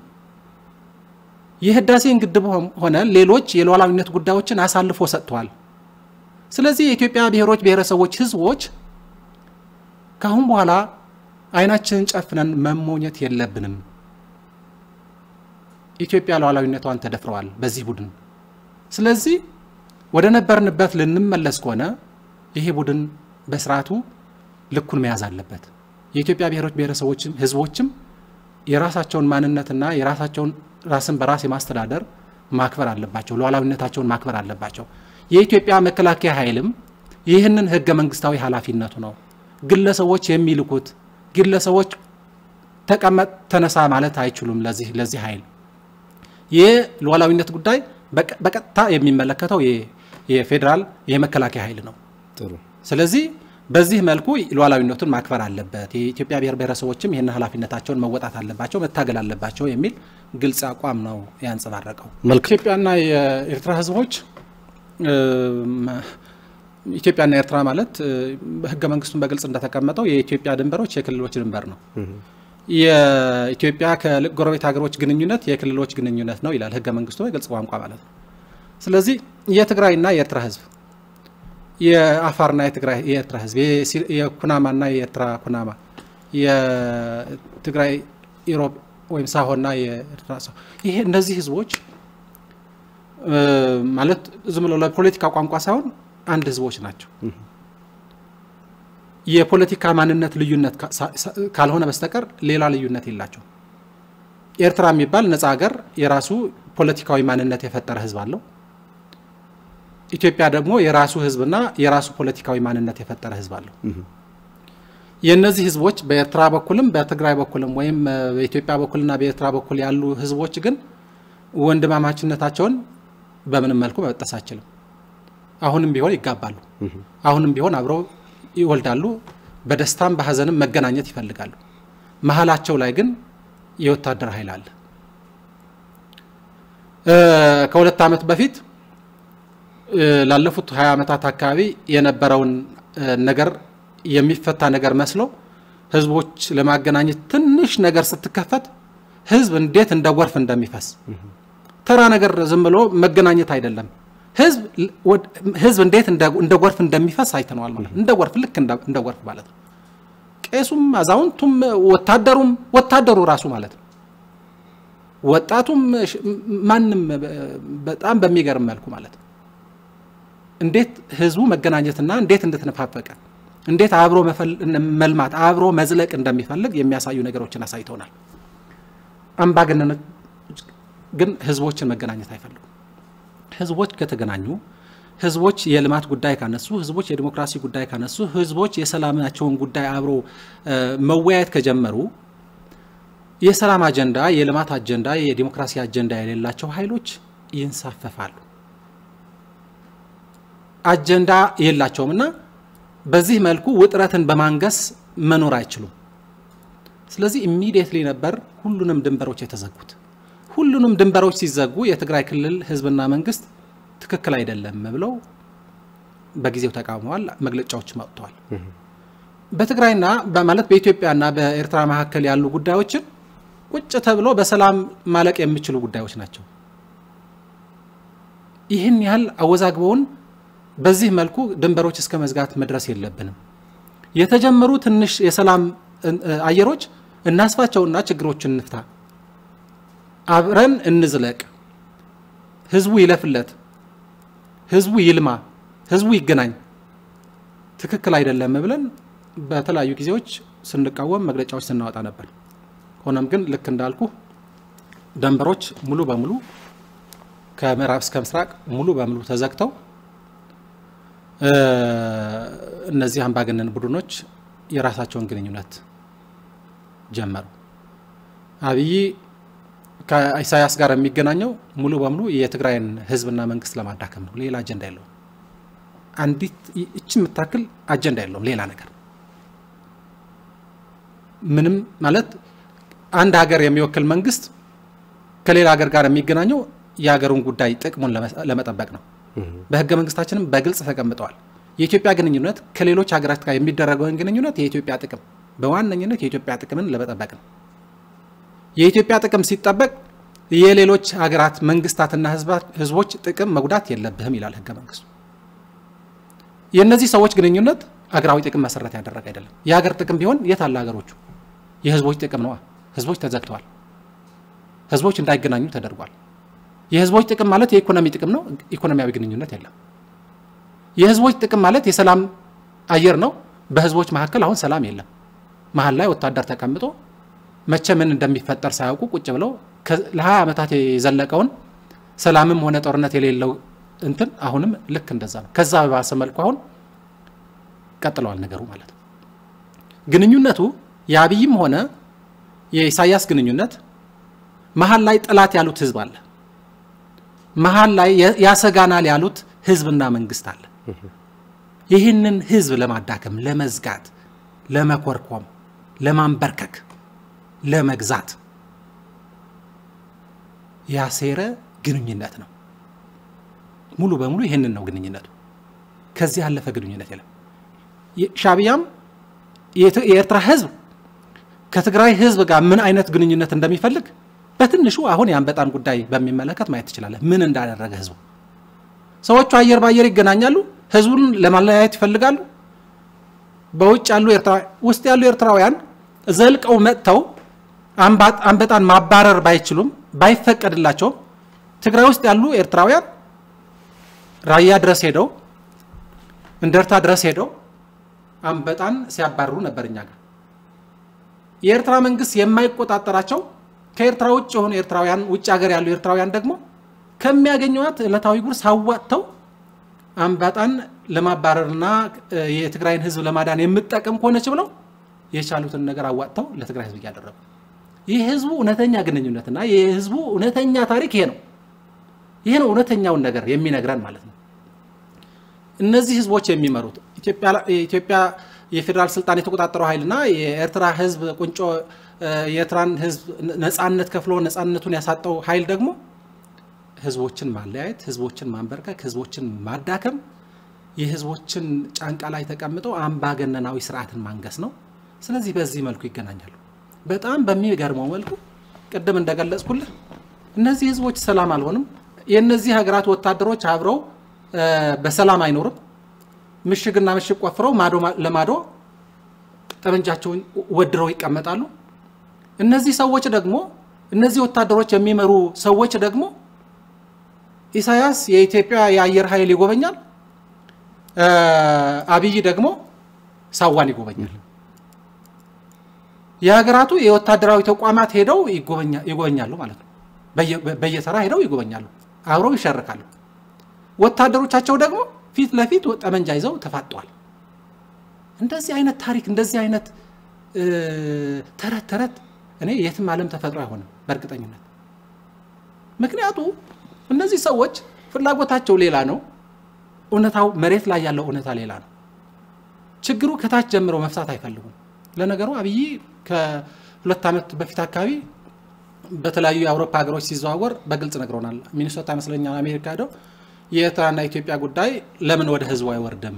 የህዳሴን ግድብ ሆነ ሌሎች የሉዓላዊነት ጉዳዮችን አሳልፎ ሰጥቷል ስለዚህ የኢትዮጵያ ብሔሮች ብሔረሰቦች ህዝቦች ካሁን በኋላ አይናችንን ጨፍነን መሞኘት የለብንም ኢትዮጵያ ሉዓላዊነቷን ተደፍረዋል በዚህ ቡድን ስለዚህ ወደ ነበርንበት ልንመለስ ከሆነ ይሄ ቡድን በስርዓቱ ልኩን መያዝ አለበት የኢትዮጵያ ብሔሮች ብሔረሰቦችም ህዝቦችም የራሳቸውን ማንነትና የራሳቸውን ራስን በራስ የማስተዳደር ማክበር አለባቸው ሉዓላዊነታቸውን ማክበር አለባቸው የኢትዮጵያ መከላከያ ኃይልም ይህንን ህገ መንግስታዊ ኃላፊነቱ ነው ግለሰቦች የሚልኩት ግለሰቦች ተነሳ ማለት አይችሉም ለዚህ ኃይል የሉዓላዊነት ጉዳይ በቀጥታ የሚመለከተው የፌደራል የመከላከያ ኃይል ነው ጥሩ ስለዚህ በዚህ መልኩ ሉዓላዊነቱን ማክበር አለበት የኢትዮጵያ ብሔር ብሔረሰቦችም ይሄን ኃላፊነታቸውን መወጣት አለባቸው መታገል አለባቸው የሚል ግልጽ አቋም ነው ያንጸባረቀው ኢትዮጵያና የኤርትራ ህዝቦች ኢትዮጵያና ኤርትራ ማለት በህገ መንግስቱን በግልጽ እንደተቀመጠው የኢትዮጵያ ድንበሮች የክልሎች ድንበር ነው የኢትዮጵያ ከጎረቤት ሀገሮች ግንኙነት የክልሎች ግንኙነት ነው ይላል ህገ መንግስቱ በግልጽ ቋንቋ ማለት ነው ስለዚህ የትግራይና የኤርትራ ህዝብ የአፋርና የኤርትራ ህዝብ የኩናማና የኤርትራ ኩናማ የትግራይ ኢሮብ ወይም ሳሆና የኤርትራ ሳሆ ይሄ እነዚህ ህዝቦች ማለት ዝም ብሎ ለፖለቲካ ቋንቋ ሳይሆን አንድ ህዝቦች ናቸው የፖለቲካ ማንነት ልዩነት ካልሆነ በስተቀር ሌላ ልዩነት የላቸው ኤርትራ የሚባል ነፃ ሀገር የራሱ ፖለቲካዊ ማንነት የፈጠረ ህዝብ አለው ኢትዮጵያ ደግሞ የራሱ ህዝብና የራሱ ፖለቲካዊ ማንነት የፈጠረ ህዝብ አለው የነዚህ ህዝቦች በኤርትራ በኩልም በትግራይ በኩልም ወይም በኢትዮጵያ በኩልና በኤርትራ በኩል ያሉ ህዝቦች ግን ወንድማማችነታቸውን በምንም መልኩ መበጠስ አይችልም አሁንም ቢሆን ይጋባሉ አሁንም ቢሆን አብረው ይወልዳሉ በደስታም በሐዘንም መገናኘት ይፈልጋሉ መሐላቸው ላይ ግን የወታደር ኃይል አለ ከሁለት ዓመት በፊት ላለፉት 20 ዓመታት አካባቢ የነበረውን ነገር የሚፈታ ነገር መስሎ ህዝቦች ለማገናኘት ትንሽ ነገር ስትከፈት ህዝብ እንዴት እንደጎርፍ እንደሚፈስ ተራ ነገር ዝም ብሎ መገናኘት አይደለም ህዝብ እንዴት እንደጎርፍ እንደሚፈስ አይተናል ማለት እንደጎርፍ ልክ እንደጎርፍ ማለት ነው ቄሱም አዛውንቱም ወታደሩ ራሱ ማለት ነው ወጣቱም ማንንም በጣም በሚገርም መልኩ ማለት ነው እንዴት ህዝቡ መገናኘትና እንዴት እንደተነፋፈቀ እንዴት አብሮ መልማት አብሮ መዝለቅ እንደሚፈልግ የሚያሳዩ ነገሮችን አሳይተውናል አምባገነን ግን ህዝቦችን መገናኘት አይፈልጉም ህዝቦች ከተገናኙ ህዝቦች የልማት ጉዳይ ካነሱ ህዝቦች የዲሞክራሲ ጉዳይ ካነሱ ህዝቦች የሰላማቸውን ጉዳይ አብሮ መወያየት ከጀመሩ የሰላም አጀንዳ የልማት አጀንዳ የዲሞክራሲ አጀንዳ የሌላቸው ኃይሎች ይንሳፈፋሉ አጀንዳ የላቸውምና በዚህ መልኩ ውጥረትን በማንገስ መኖር አይችሉም ስለዚህ ኢሚዲየትሊ ነበር ሁሉንም ድንበሮች የተዘጉት ሁሉንም ድንበሮች ሲዘጉ የትግራይ ክልል ህዝብና መንግስት ትክክል አይደለም ብለው በጊዜው ተቃውመዋል መግለጫዎች ማውጥተዋል በትግራይና በማለት በኢትዮጵያና በኤርትራ መካከል ያሉ ጉዳዮችን ቁጭ ተብሎ በሰላም ማለቅ የሚችሉ ጉዳዮች ናቸው ይህን ያህል አወዛግበውን በዚህ መልኩ ድንበሮች እስከ መዝጋት መድረስ የለብንም የተጀመሩ ትንሽ የሰላም አየሮች እናስፋቸውና ችግሮችን እንፍታ አብረን እንዝለቅ ህዝቡ ይለፍለት ህዝቡ ይልማ ህዝቡ ይገናኝ ትክክል አይደለም ብለን በተለያዩ ጊዜዎች ስንቃወም መግለጫዎች ስናወጣ ነበር ሆነም ግን ልክ እንዳልኩ ድንበሮች ሙሉ በሙሉ ከምዕራብ እስከ ምስራቅ ሙሉ በሙሉ ተዘግተው እነዚህ አምባገነን ቡድኖች የራሳቸውን ግንኙነት ጀመሩ አብይ ከኢሳያስ ጋር የሚገናኘው ሙሉ በሙሉ የትግራይን ህዝብና መንግስት ለማዳከም ነው ሌላ አጀንዳ የለውም አንዲት እቺ መታከል አጀንዳ የለውም ሌላ ነገር ምንም ማለት አንድ ሀገር የሚወክል መንግስት ከሌላ ሀገር ጋር የሚገናኘው የሀገሩን ጉዳይ ጥቅሙን ለመጠበቅ ነው በህገ መንግስታችንም በግልጽ ተቀምጧል የኢትዮጵያ ግንኙነት ከሌሎች ሀገራት ጋር የሚደረገው ግንኙነት የኢትዮጵያ ጥቅም በዋነኝነት የኢትዮጵያ ጥቅምን ለመጠበቅ ነው የኢትዮጵያ ጥቅም ሲጠበቅ የሌሎች ሀገራት መንግስታትና ህዝቦች ጥቅም መጉዳት የለብህም ይላል ህገ መንግስቱ የነዚህ ሰዎች ግንኙነት ሀገራዊ ጥቅም መሰረት ያደረገ አይደለም የሀገር ጥቅም ቢሆን የታላ ሀገሮቹ የህዝቦች ጥቅም ነው ህዝቦች ተዘግተዋል ህዝቦች እንዳይገናኙ ተደርጓል የህዝቦች ጥቅም ማለት የኢኮኖሚ ጥቅም ነው ኢኮኖሚያዊ ግንኙነት የለም የህዝቦች ጥቅም ማለት የሰላም አየር ነው በህዝቦች መካከል አሁን ሰላም የለም መሃል ላይ ወታደር ተቀምጦ መቼ ምን እንደሚፈጠር ሳያውቁ ቁጭ ብለው ለ20 ዓመታት የዘለቀውን ሰላምም ሆነ ጦርነት የሌለው እንትን አሁንም ልክ እንደዛ ነው ከዛ በባሰ መልኩ አሁን ቀጥሏል ነገሩ ማለት ነው ግንኙነቱ የአብይም ሆነ የኢሳያስ ግንኙነት መሃል ላይ ጠላት ያሉት ህዝብ አለ መሃል ላይ ያሰጋናል ያሉት ህዝብና መንግስት አለ ይህንን ህዝብ ለማዳከም ለመዝጋት ለመኮርኮም ለማንበርከክ ለመግዛት ያሰረ ግንኙነት ነው ሙሉ በሙሉ ይሄንን ነው ግንኙነቱ ከዚህ ያለፈ ግንኙነት የለም ሻቢያም የኤርትራ ህዝብ ከትግራይ ህዝብ ጋር ምን አይነት ግንኙነት እንደሚፈልግ በትንሹ አሁን ያንበጣን ጉዳይ በሚመለከት ማየት ይችላል ምን እንዳደረገ ህዝቡ ሰዎቹ አየር ባየር ይገናኛሉ ህዝቡን ለማለያየት ይፈልጋሉ በውጭ ያሉ ኤርትራ ውስጥ ያሉ ኤርትራውያን ዘልቀው መጥተው አንበጣን ማባረር ባይችሉም ባይፈቀድላቸው ትግራይ ውስጥ ያሉ ኤርትራውያን ራያ ድረስ ሄደው እንደርታ ድረስ ሄደው አንበጣን ሲያባርሩ ነበር እኛ ጋር የኤርትራ መንግስት የማይቆጣጠራቸው ከኤርትራ ውጭ የሆኑ ኤርትራውያን ውጭ ሀገር ያሉ ኤርትራውያን ደግሞ ከሚያገኙት ዕለታዊ ጉርስ አዋጥተው አንበጣን ለማባረርና የትግራይን ህዝብ ለማዳን የምትጠቀም ሆነች ብለው የቻሉትን ነገር አዋጥተው ለትግራይ ህዝብ ያደረጉ ይህ ህዝቡ እውነተኛ ግንኙነትና የህዝቡ እውነተኛ ታሪክ ይሄ ነው እውነተኛውን ነገር የሚነግረን ማለት ነው እነዚህ ህዝቦች የሚመሩት ኢትዮጵያ የፌደራል ስልጣን የተቆጣጠረው ኃይልና የኤርትራ ህዝብ ቁንጮ የኤርትራን ህዝብ ነፃነት ከፍሎ ነፃነቱን ያሳጣው ኃይል ደግሞ ህዝቦችን ማለያየት ህዝቦችን ማንበርከክ ህዝቦችን ማዳከም የህዝቦችን ጫንቃ ላይ ተቀምጠው አምባገነናዊ ስርዓትን ማንገስ ነው ስለዚህ በዚህ መልኩ ይገናኛሉ በጣም በሚገርመው መልኩ ቀደም እንደገለጽኩልህ እነዚህ ህዝቦች ሰላም አልሆንም የነዚህ ሀገራት ወታደሮች አብረው በሰላም አይኖርም ምሽግና ምሽግ ቆፍረው ማዶ ለማዶ ጠመንጃቸውን ወድረው ይቀመጣሉ እነዚህ ሰዎች ደግሞ እነዚህ ወታደሮች የሚመሩ ሰዎች ደግሞ ኢሳያስ የኢትዮጵያ የአየር ኃይል ይጎበኛል አብይ ደግሞ ሳዋን ይጎበኛል የሀገራቱ የወታደራዊ ተቋማት ሄደው ይጎበኛሉ ማለት ነው በየተራ ሄደው ይጎበኛሉ አብረው ይሸርካሉ ወታደሮቻቸው ደግሞ ፊት ለፊት ጠመንጃ ይዘው ተፋጠዋል እንደዚህ አይነት ታሪክ እንደዚህ አይነት ተረት እኔ የትም ዓለም ተፈጥሮ አይሆንም በእርግጠኝነት ምክንያቱም እነዚህ ሰዎች ፍላጎታቸው ሌላ ነው እውነታው መሬት ላይ ያለው እውነታ ሌላ ነው ችግሩ ከታች ጀምሮ መፍታት አይፈልጉም ለነገሩ አብይ ከሁለት ዓመት በፊት አካባቢ በተለያዩ የአውሮፓ ሀገሮች ሲዘዋወር በግልጽ ነግሮናል ሚኒሶታ መስለኛል አሜሪካ ሄዶ የኤርትራና ኢትዮጵያ ጉዳይ ለምን ወደ ህዝቡ አይወርድም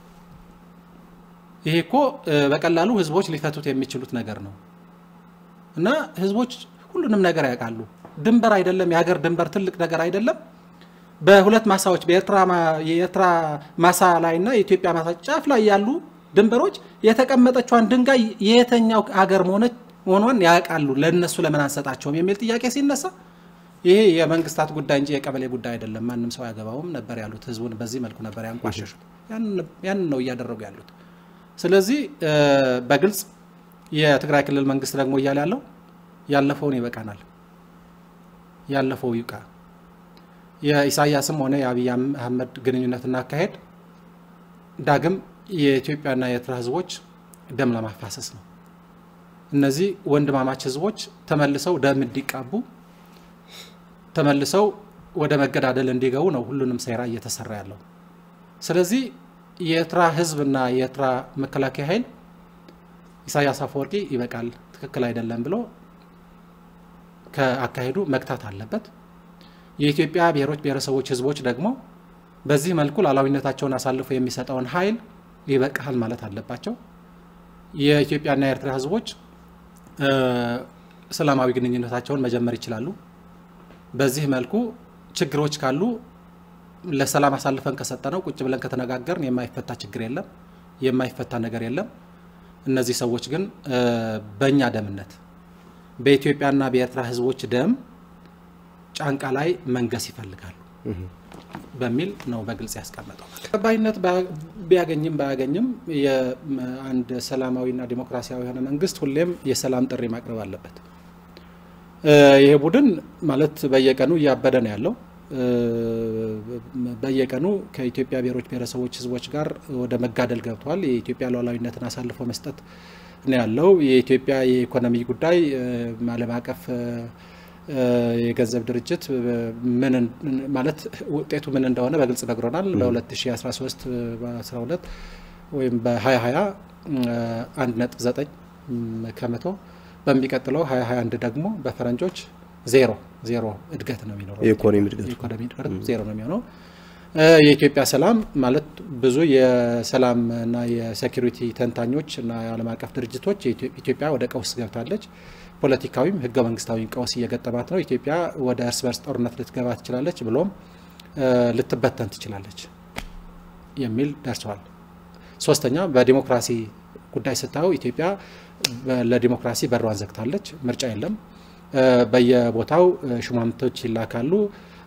ይሄ እኮ በቀላሉ ህዝቦች ሊፈቱት የሚችሉት ነገር ነው እና ህዝቦች ሁሉንም ነገር ያውቃሉ ድንበር አይደለም የሀገር ድንበር ትልቅ ነገር አይደለም በሁለት ማሳዎች የኤርትራ ማሳ ላይና የኢትዮጵያ ማሳ ጫፍ ላይ ያሉ ድንበሮች የተቀመጠችዋን ድንጋይ የየተኛው ሀገር መሆኗን ያውቃሉ ለነሱ ለምን አንሰጣቸውም የሚል ጥያቄ ሲነሳ ይሄ የመንግስታት ጉዳይ እንጂ የቀበሌ ጉዳይ አይደለም ማንንም ሰው ያገባውም ነበር ያሉት ህዝቡን በዚህ መልኩ ነበር ያንቋሸሹት ያን ነው እያደረጉ ያሉት ስለዚህ በግልጽ የትግራይ ክልል መንግስት ደግሞ ያለው ያለፈውን ይበቃናል ያለፈው ይውቃ የኢሳያስም ሆነ የአብይ አህመድ ግንኙነትና አካሄድ ዳግም የኢትዮጵያና የኤርትራ ህዝቦች ደም ለማፋሰስ ነው እነዚህ ወንድማማች ህዝቦች ተመልሰው ደም እንዲቃቡ ተመልሰው ወደ መገዳደል እንዲገቡ ነው ሁሉንም ሴራ እየተሰራ ያለው ስለዚህ የኤርትራ ህዝብና የኤርትራ መከላከያ ኃይል ኢሳያስ አፈወርቂ ይበቃል ትክክል አይደለም ብሎ ከአካሄዱ መክታት አለበት የኢትዮጵያ ብሔሮች ብሔረሰቦች ህዝቦች ደግሞ በዚህ መልኩ ሉዓላዊነታቸውን አሳልፎ የሚሰጠውን ኃይል ይበቃል ማለት አለባቸው የኢትዮጵያና የኤርትራ ህዝቦች ሰላማዊ ግንኙነታቸውን መጀመር ይችላሉ በዚህ መልኩ ችግሮች ካሉ ለሰላም አሳልፈን ከሰጠነው ቁጭ ብለን ከተነጋገርን የማይፈታ ችግር የለም የማይፈታ ነገር የለም እነዚህ ሰዎች ግን በእኛ ደምነት በኢትዮጵያና በኤርትራ ህዝቦች ደም ጫንቃ ላይ መንገስ ይፈልጋሉ በሚል ነው በግልጽ ያስቀመጠው ተባይነት ቢያገኝም ባያገኝም የአንድ ሰላማዊና ዲሞክራሲያዊ የሆነ መንግስት ሁሌም የሰላም ጥሪ ማቅረብ አለበት ይሄ ቡድን ማለት በየቀኑ ያበደ ነው ያለው በየቀኑ ከኢትዮጵያ ብሔሮች ብሔረሰቦች ህዝቦች ጋር ወደ መጋደል ገብቷል የኢትዮጵያ ሉዓላዊነትን አሳልፎ መስጠት ነው ያለው የኢትዮጵያ የኢኮኖሚ ጉዳይ ዓለም አቀፍ የገንዘብ ድርጅት ምን ማለት ውጤቱ ምን እንደሆነ በግልጽ ነግሮናል በ2013 በ12 ወይም በ2020 1.9 ከመቶ በሚቀጥለው 2021 ደግሞ በፈረንጆች ዜሮ እድገት ነው የሚኖረው የኢኮኖሚ እድገት ዜሮ ነው የሚሆነው የኢትዮጵያ ሰላም ማለት ብዙ የሰላምና የሴኩሪቲ ተንታኞች እና የዓለም አቀፍ ድርጅቶች ኢትዮጵያ ወደ ቀውስ ገብታለች ፖለቲካዊም ህገ መንግስታዊ ቀውስ እየገጠማት ነው ኢትዮጵያ ወደ እርስ በርስ ጦርነት ልትገባ ትችላለች ብሎም ልትበተን ትችላለች የሚል ደርሷል ሶስተኛ በዲሞክራሲ ጉዳይ ስታው ኢትዮጵያ ለዲሞክራሲ በሯን ዘግታለች ምርጫ የለም በየቦታው ሹማምንቶች ይላካሉ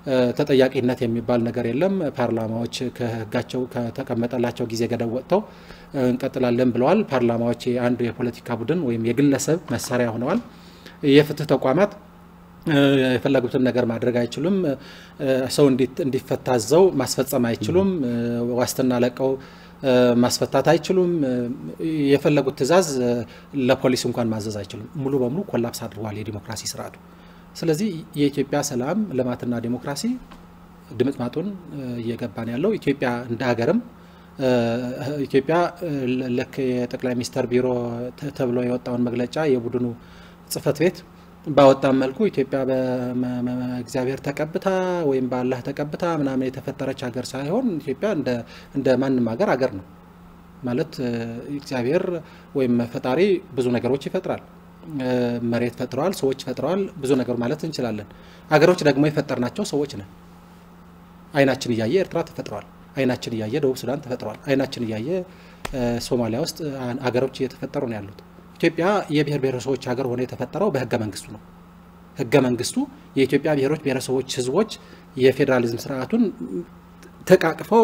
ተጠያቂነት የሚባል ነገር የለም ፓርላማዎች ከህጋቸው ከተቀመጠላቸው ጊዜ ገደብ ወጥተው እንቀጥላለን ብለዋል ፓርላማዎች አንዱ የፖለቲካ ቡድን ወይም የግለሰብ መሳሪያ ሆነዋል የፍትህ ተቋማት የፈለጉትን ነገር ማድረግ አይችሉም ሰው እንዲፈታዘው ማስፈጸም አይችሉም ዋስትና ለቀው ማስፈታት አይችሉም የፈለጉት ትዕዛዝ ለፖሊስ እንኳን ማዘዝ አይችሉም ሙሉ በሙሉ ኮላፕስ አድርጓል የዲሞክራሲ ስርዓቱ ስለዚህ የኢትዮጵያ ሰላም ልማትና ዲሞክራሲ ድምጥማጡን እየገባን ያለው ኢትዮጵያ እንደ ሀገርም ኢትዮጵያ ለክ የጠቅላይ ሚኒስትር ቢሮ ተብሎ የወጣውን መግለጫ የቡድኑ ጽፈት ቤት ባወጣው መልኩ ኢትዮጵያ በእግዚአብሔር ተቀብታ ወይም በአላህ ተቀብታ ምናምን የተፈጠረች ሀገር ሳይሆን ኢትዮጵያ እንደ ማንንም ሀገር ነው ማለት እግዚአብሔር ወይም ፈጣሪ ብዙ ነገሮች ይፈጥራል መሬት ፈጥሯል ሰዎች ፈጥሯል ብዙ ነገር ማለት እንችላለን ሀገሮች ደግሞ የፈጠርናቸው ሰዎች ነን አይናችን ያያየ ኤርትራ ተፈጥሯል አይናችን ያያየ ደቡብ ሱዳን ተፈጥሯል አይናችን ያያየ ሶማሊያ ውስጥ ሀገሮች እየተፈጠሩ ነው ያሉት ኢትዮጵያ የብሔር ብሔረሰቦች ሀገር ሆነ የተፈጠረው በህገ መንግስቱ ነው ህገ መንግስቱ የኢትዮጵያ ብሔሮች ብሔረሰቦች ህዝቦች የፌደራሊዝም ስርዓቱን ተቃቅፈው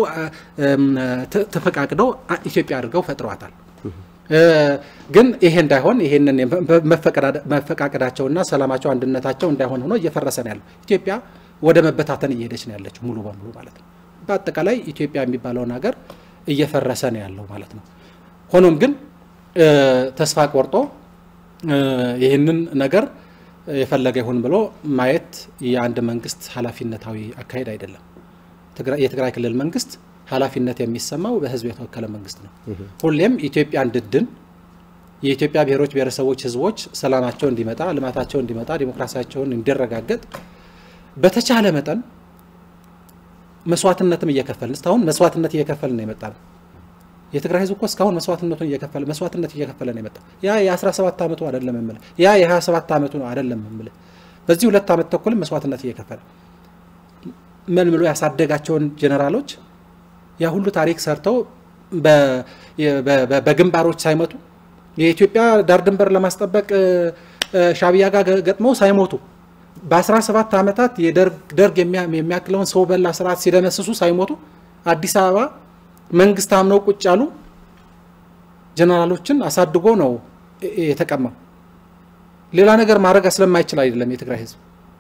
ተፈቃቅደው ኢትዮጵያ አድርገው ፈጥሯታል ግን ይሄ እንዳይሆን ይሄንን መፈቃቀዳቸውና ሰላማቸው አንድነታቸው እንዳይሆን ሆኖ እየፈረሰ ነው ያለው ኢትዮጵያ ወደ መበታተን እየሄደች ነው ያለችው ሙሉ በሙሉ ማለት ነው በአጠቃላይ ኢትዮጵያ የሚባለው ነገር እየፈረሰ ነው ያለው ማለት ነው ሆኖም ግን ተስፋ ቆርጦ ይሄንን ነገር የፈለገ ይሁን ብሎ ማየት የአንድ መንግስት ኃላፊነታዊ አካሄድ አይደለም የትግራይ ክልል መንግስት ኃላፊነት የሚሰማው በህዝብ የተወከለ መንግስት ነው ሁሌም ኢትዮጵያ እንድድን የኢትዮጵያ ብሔሮች ብሔረሰቦች ህዝቦች ሰላማቸው እንዲመጣ ልማታቸው እንዲመጣ ዲሞክራሲያቸውን እንዲረጋገጥ በተቻለ መጠን መስዋዕትነትም እየከፈልን እስካሁን መስዋዕትነት እየከፈልን ነው የመጣው የትግራይ ህዝብ እኮ እስካሁን መስዋዕትነት እየከፈለ ነው የመጣው ያ የ17 አመቱ አይደለም ማለት ያ የ27 አመቱ ነው አይደለም ማለት በዚህ 2 አመት ተኩል መስዋዕትነት እየከፈለ ምን ብሎ ያሳደጋቸውን ጀነራሎች ያ ሁሉ ታሪክ ሰርተው በግንባሮች ሳይመቱ የኢትዮጵያ ዳር ድንበር ለማስጠበቅ ሻቢያ ጋር ገጥመው ሳይሞቱ በ17 አመታት የደርግ የሚያክለውን ሰው በላ ስርዓት ሲደመስሱ ሳይሞቱ አዲስ አበባ መንግስት አምነው ቁጭ ያሉ ጀነራሎችን አሳድጎ ነው የተቀማው ሌላ ነገር ማድረግ ስለማይችል አይደለም የትግራይ ህዝብ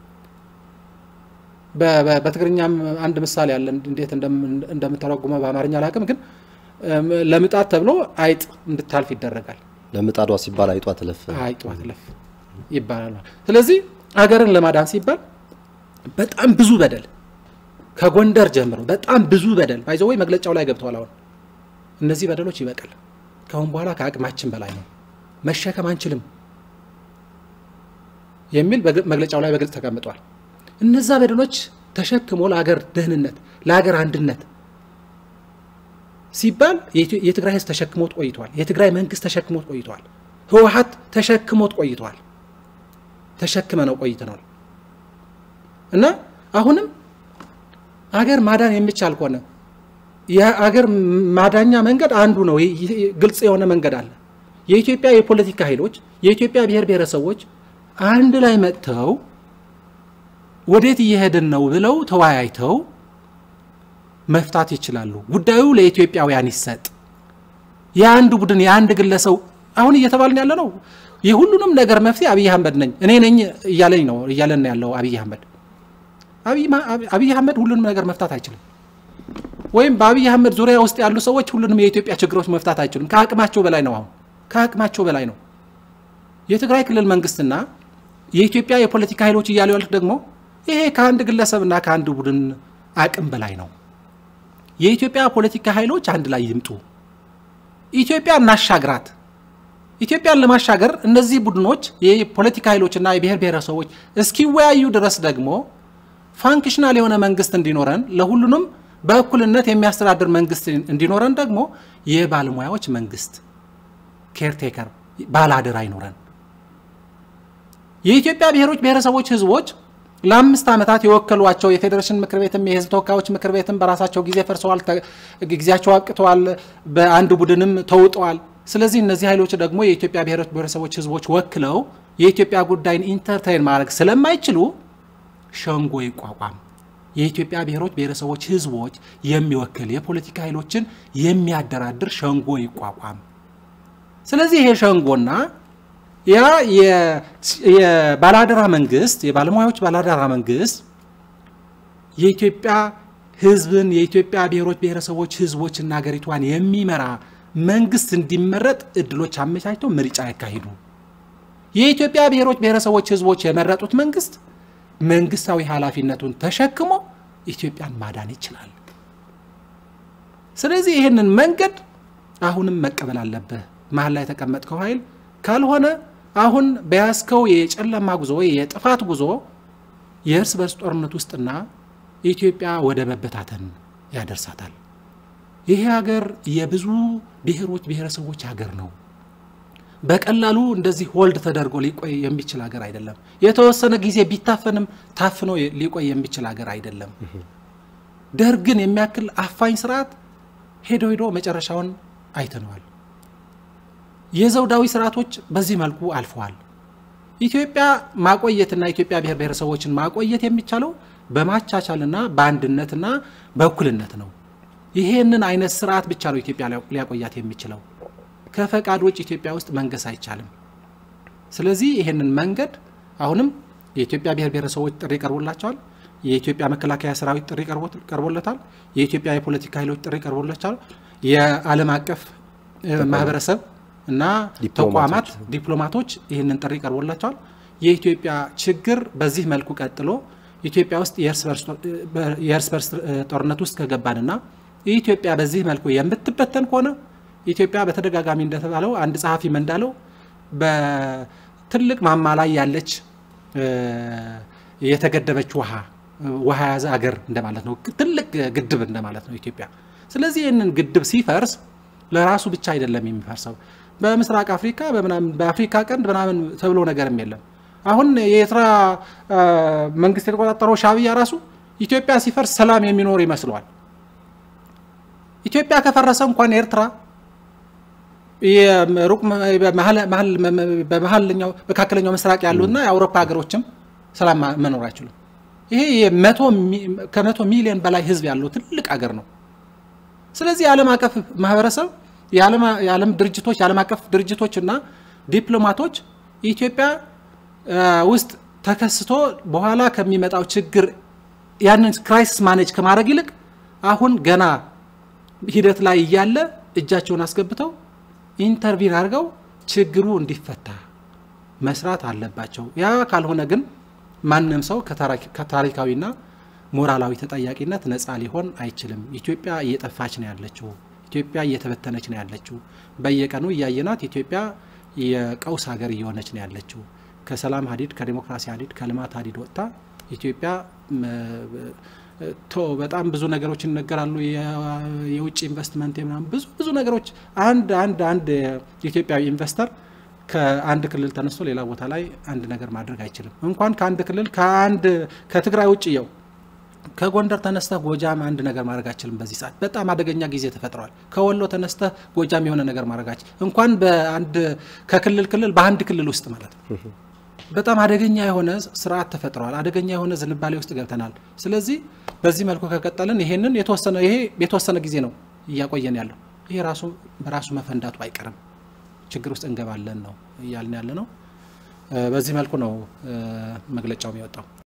በትግርኛም አንድ ምሳሌ አለ እንዴት እንደምተረጉመው በአማርኛ አላቀም ግን ለምጣት ተብሎ አይጥ እንድታልፍ ይደረጋል ለምጣዷ ሲባል አይጧ ትለፍ ይባላል ስለዚህ ሀገርን ለማዳን ሲባል በጣም ብዙ በደል ከጎንደር ጀምሮ በጣም ብዙ በደል ባይዘው ወይ መግለጫው ላይ ገብቷል አሁን እነዚህ በደሎች ይበቃል ካሁን በኋላ ከአቅማችን በላይ ነው መሸከም አንችልም የሚል መግለጫው ላይ በግልጽ ተቀምጧል እነዛ በደሎች ተሸክሞ ለሀገር ደህንነት ለሀገር አንድነት ሲባል የትግራይ ህዝብ ተሸክሞት ቆይቷል የትግራይ መንግስት ተሸክሞት ቆይቷል ህወሓት ተሸክሞት ቆይቷል ተሸክመነው ቆይተናል እና አሁንም ሀገር ማዳን የሚቻል ከሆነ የሀገር ማዳኛ መንገድ አንዱ ነው ግልጽ የሆነ መንገድ አለ የኢትዮጵያ የፖለቲካ ኃይሎች የኢትዮጵያ ብሔር ብሔረሰቦች አንድ ላይ መጥተው ወዴት እየሄድን ነው ብለው ተወያይተው መፍታት ይችላሉ ጉዳዩ ለኢትዮጵያውያን ይሰጥ የአንድ ቡድን የአንድ ግለሰብ አሁን እየተባልን ያለ ነው የሁሉንም ነገር መፍትሄ አብይ አህመድ ነኝ እኔ ነኝ እያለን ያለው አብይ አህመድ ሁሉንም ነገር መፍታት አይችልም ወይም በአብይ አህመድ ዙሪያ ውስጥ ያሉ ሰዎች ሁሉንም የኢትዮጵያ ችግሮች መፍታት አይችሉም ከአቅማቸው በላይ ነው አሁን ከአቅማቸው በላይ ነው የትግራይ ክልል መንግስትና የኢትዮጵያ የፖለቲካ ኃይሎች እያሉ ያሉት ደግሞ ይሄ ከአንድ ግለሰብና ከአንድ ቡድን አቅም በላይ ነው የኢትዮጵያ ፖለቲካ ኃይሎች አንድ ላይ ይምጡ ኢትዮጵያ እናሻግራት ኢትዮጵያን ለማሻገር እነዚህ ቡድኖች የፖለቲካ ኃይሎችና የብሔር ብሔረሰቦች እስኪወያዩ ድረስ ደግሞ ፋንክሽናል የሆነ መንግስት እንዲኖረን ለሁሉንም በእኩልነት የሚያስተዳድር መንግስት እንዲኖረን ደግሞ የባለሙያዎች መንግስት ኬርቴከር ባላደራ ይኖረን የኢትዮጵያ ብሔሮች ብሔረሰቦች ህዝቦች ለ5 አመታት የወከሏቸው የፌደሬሽን ምክር ቤትም የህዝብ ተወካዮች ምክር ቤትም በራሳቸው ጊዜ ፈርሰዋል ጊዜያቸው አብቅተዋል በአንድ ቡድንም ተውጠዋል ስለዚህ እነዚህ ኃይሎች ደግሞ የኢትዮጵያ ብሔሮች ብሔረሰቦች ህዝቦች ወክለው የኢትዮጵያ ጉዳይን ኢንተርቴይን ማድረግ ስለማይችሉ ሸንጎ ይቋቋም የኢትዮጵያ ብሔሮች ብሔረሰቦች ህዝቦች የሚወክል የፖለቲካ ኃይሎችን የሚያደራድር ሸንጎ ይቋቋም። ስለዚህ ይሄ ሸንጎና ያ የባላደራ መንግስት የባለሙያዎች ባላደራ መንግስት የኢትዮጵያ ህዝብን የኢትዮጵያ ብሔሮች ብሔረሰቦች ህዝቦችና ሀገሪቷን የሚመራ መንግስት እንዲመረጥ እድሎች አመቻችተው ምርጫ ያካሂዱ። የኢትዮጵያ ብሔሮች ብሔረሰቦች ህዝቦች የመረጡት መንግስት መንግስታዊ ኃላፊነቱን ተሸክሞ ኢትዮጵያን ማዳን ይችላል። ስለዚህ ይሄንን መንገድ አሁንም መቀበል አለበት መሃል ላይ ተቀመጥከው ኃይል ካልሆነ አሁን በያስከው የጨለማ ጉዞ የጥፋት ጉዞ የእርስ በርስ ጦርነት ውስጥና ኢትዮጵያ ወደ መበታተን ያደርሳታል። ይሄ ሀገር የብዙ ብሔሮች ብሔረሰቦች ሀገር ነው። በቀላሉ እንደዚህ ሆልድ ተደርጎ ሊቆይ የሚችል ሀገር አይደለም። የተወሰነ ጊዜ ቢታፈንም ታፍኖ ሊቆይ የሚችል ሀገር አይደለም። ደርግን የሚያክል አፋኝ ስርዓት ሄዶ መጨረሻውን አይተነዋል። የዘውዳዊ ስርዓቶች በዚህ መልኩ አልፈዋል። ኢትዮጵያ ማቆየትና ኢትዮጵያ ብሔር ብሔረሰቦችን ማቆየት የሚቻለው በማቻቻልና በአንድነትና በእኩልነት ነው። ይሄንን አይነት ስርዓት ብቻ ነው ኢትዮጵያ ሊያቆያት የሚችለው። ከፈቃድ ውጭ ኢትዮጵያ ውስጥ መንገስ አይቻልም። ስለዚህ ይሄንን መንገድ አሁንም የኢትዮጵያ ብሔር ብሔረሰቦች ጥሪ ቀርቦላቸዋል። የኢትዮጵያ መከላከያ ሰራዊት ጥሪ ቀርቦለታል። የኢትዮጵያ የፖለቲካ ኃይሎች ጥሪ ቀርቦላቸዋል። የዓለም አቀፍ ማህበረሰብ እና ተቋማት ዲፕሎማቶች ይሄንን ጥሪ ቀርቦላቸዋል። የኢትዮጵያ ችግር በዚህ መልኩ ቀጥሎ ኢትዮጵያ ውስጥ የእርስ በርስ ጦርነት ውስጥ ከገባንና ኢትዮጵያ በዚህ መልኩ የምትበተን ከሆነ ኢትዮጵያ በተደጋጋሚ እንደተባለው አንድ ጸሐፊ እንዳለው በትልቅ ማማ ላይ ያለች የተገደበች ውሃ ያዘ ሀገር እንደማለት ነው። ትልቅ ግድብ እንደማለት ነው ኢትዮጵያ። ስለዚህ ይሄንን ግድብ ሲፈርስ ለራሱ ብቻ አይደለም የሚፈርሰው። በምስራቅ አፍሪካ በአፍሪካ ቀንድ ምናምን ተብሎ ነገርም የለም። አሁን የኤርትራ መንግስት የተቆጣጠረው ሻዕቢያ ራሱ ኢትዮጵያ ሲፈርስ ሰላም የሚኖር ይመስለዋል። ኢትዮጵያ ከፈረሰ እንኳን ኤርትራ የሩቅ በመሃልኛው በካከለኛው ምስራቅ ያሉና የአውሮፓ ሀገሮችም ሰላም መኖር አይችሉም። ይሄ ከመቶ ሚሊዮን በላይ ህዝብ ያለው ትልቅ ሀገር ነው። ስለዚህ የዓለም አቀፍ ማህበረሰብ የዓለም ድርጅቶች የዓለም አቀፍ ድርጅቶችና ዲፕሎማቶች ኢትዮጵያ ውስጥ ተከስቶ በኋላ ከሚመጣው ችግር ያንን ክራይሲስ ማኔጅ ከማድረግ ይልቅ አሁን ገና ሂደት ላይ ያለ እጃቸውን አስገብተው ኢንተርቪን አድርገው ችግሩ እንዲፈታ መስራት አለባቸው። ያ ካልሆነ ግን ማንንም ሰው ከታሪካዊና ሞራላዊ ተጠያቂነት ነፃ ሊሆን አይችልም። ኢትዮጵያ እየጠፋች ነው ያለችው። ኢትዮጵያ እየተበተነች ነው ያለችው። በየቀኑ ያየናት ኢትዮጵያ የቀውስ ሀገር እየሆነች ነው ያለችው። ከሰላም ሀዲድ ከዲሞክራሲ ሀዲድ ከልማት ሀዲድ ወጣ ኢትዮጵያ በጣም ብዙ ነገሮች ይነገራሉ። የውጭ ኢንቨስትመንት ምናምን ብዙ ነገሮች አንድ ኢትዮጵያዊ ኢንቨስተር ከአንድ ክልል ተነስቶ ሌላ ቦታ ላይ አንድ ነገር ማድረግ አይችልም። እንኳን ከአንድ ክልል ከትግራይ ውጭ ይው ከጎንደር ተነስተ ጎጃም አንድ ነገር ማድረግ አይችልም። በዚህ ሰዓት በጣም አደገኛ ጊዜ ተፈጥሯል። ከወሎ ተነስተ ጎጃም የሆነ ነገር ማድረግ አይችልም። እንኳን በአንድ ከክልል በአንድ ክልል ውስጥ ማለት ነው። በጣም አደገኛ የሆነ ስርዓት ተፈጥሯል። አደገኛ የሆነ ዝንባሌ ውስጥ ገብተናል። ስለዚህ በዚህ መልኩ ከቀጠልን ይሄንን የተወሰነ ጊዜ ነው እያቆየን ያለው። ይሄ በራሱ መፈንዳቱ አይቀርም። ችግር ውስጥ እንገባለን ነው እያልን ያለ ነው። በዚህ መልኩ ነው መግለጫው የሚወጣው።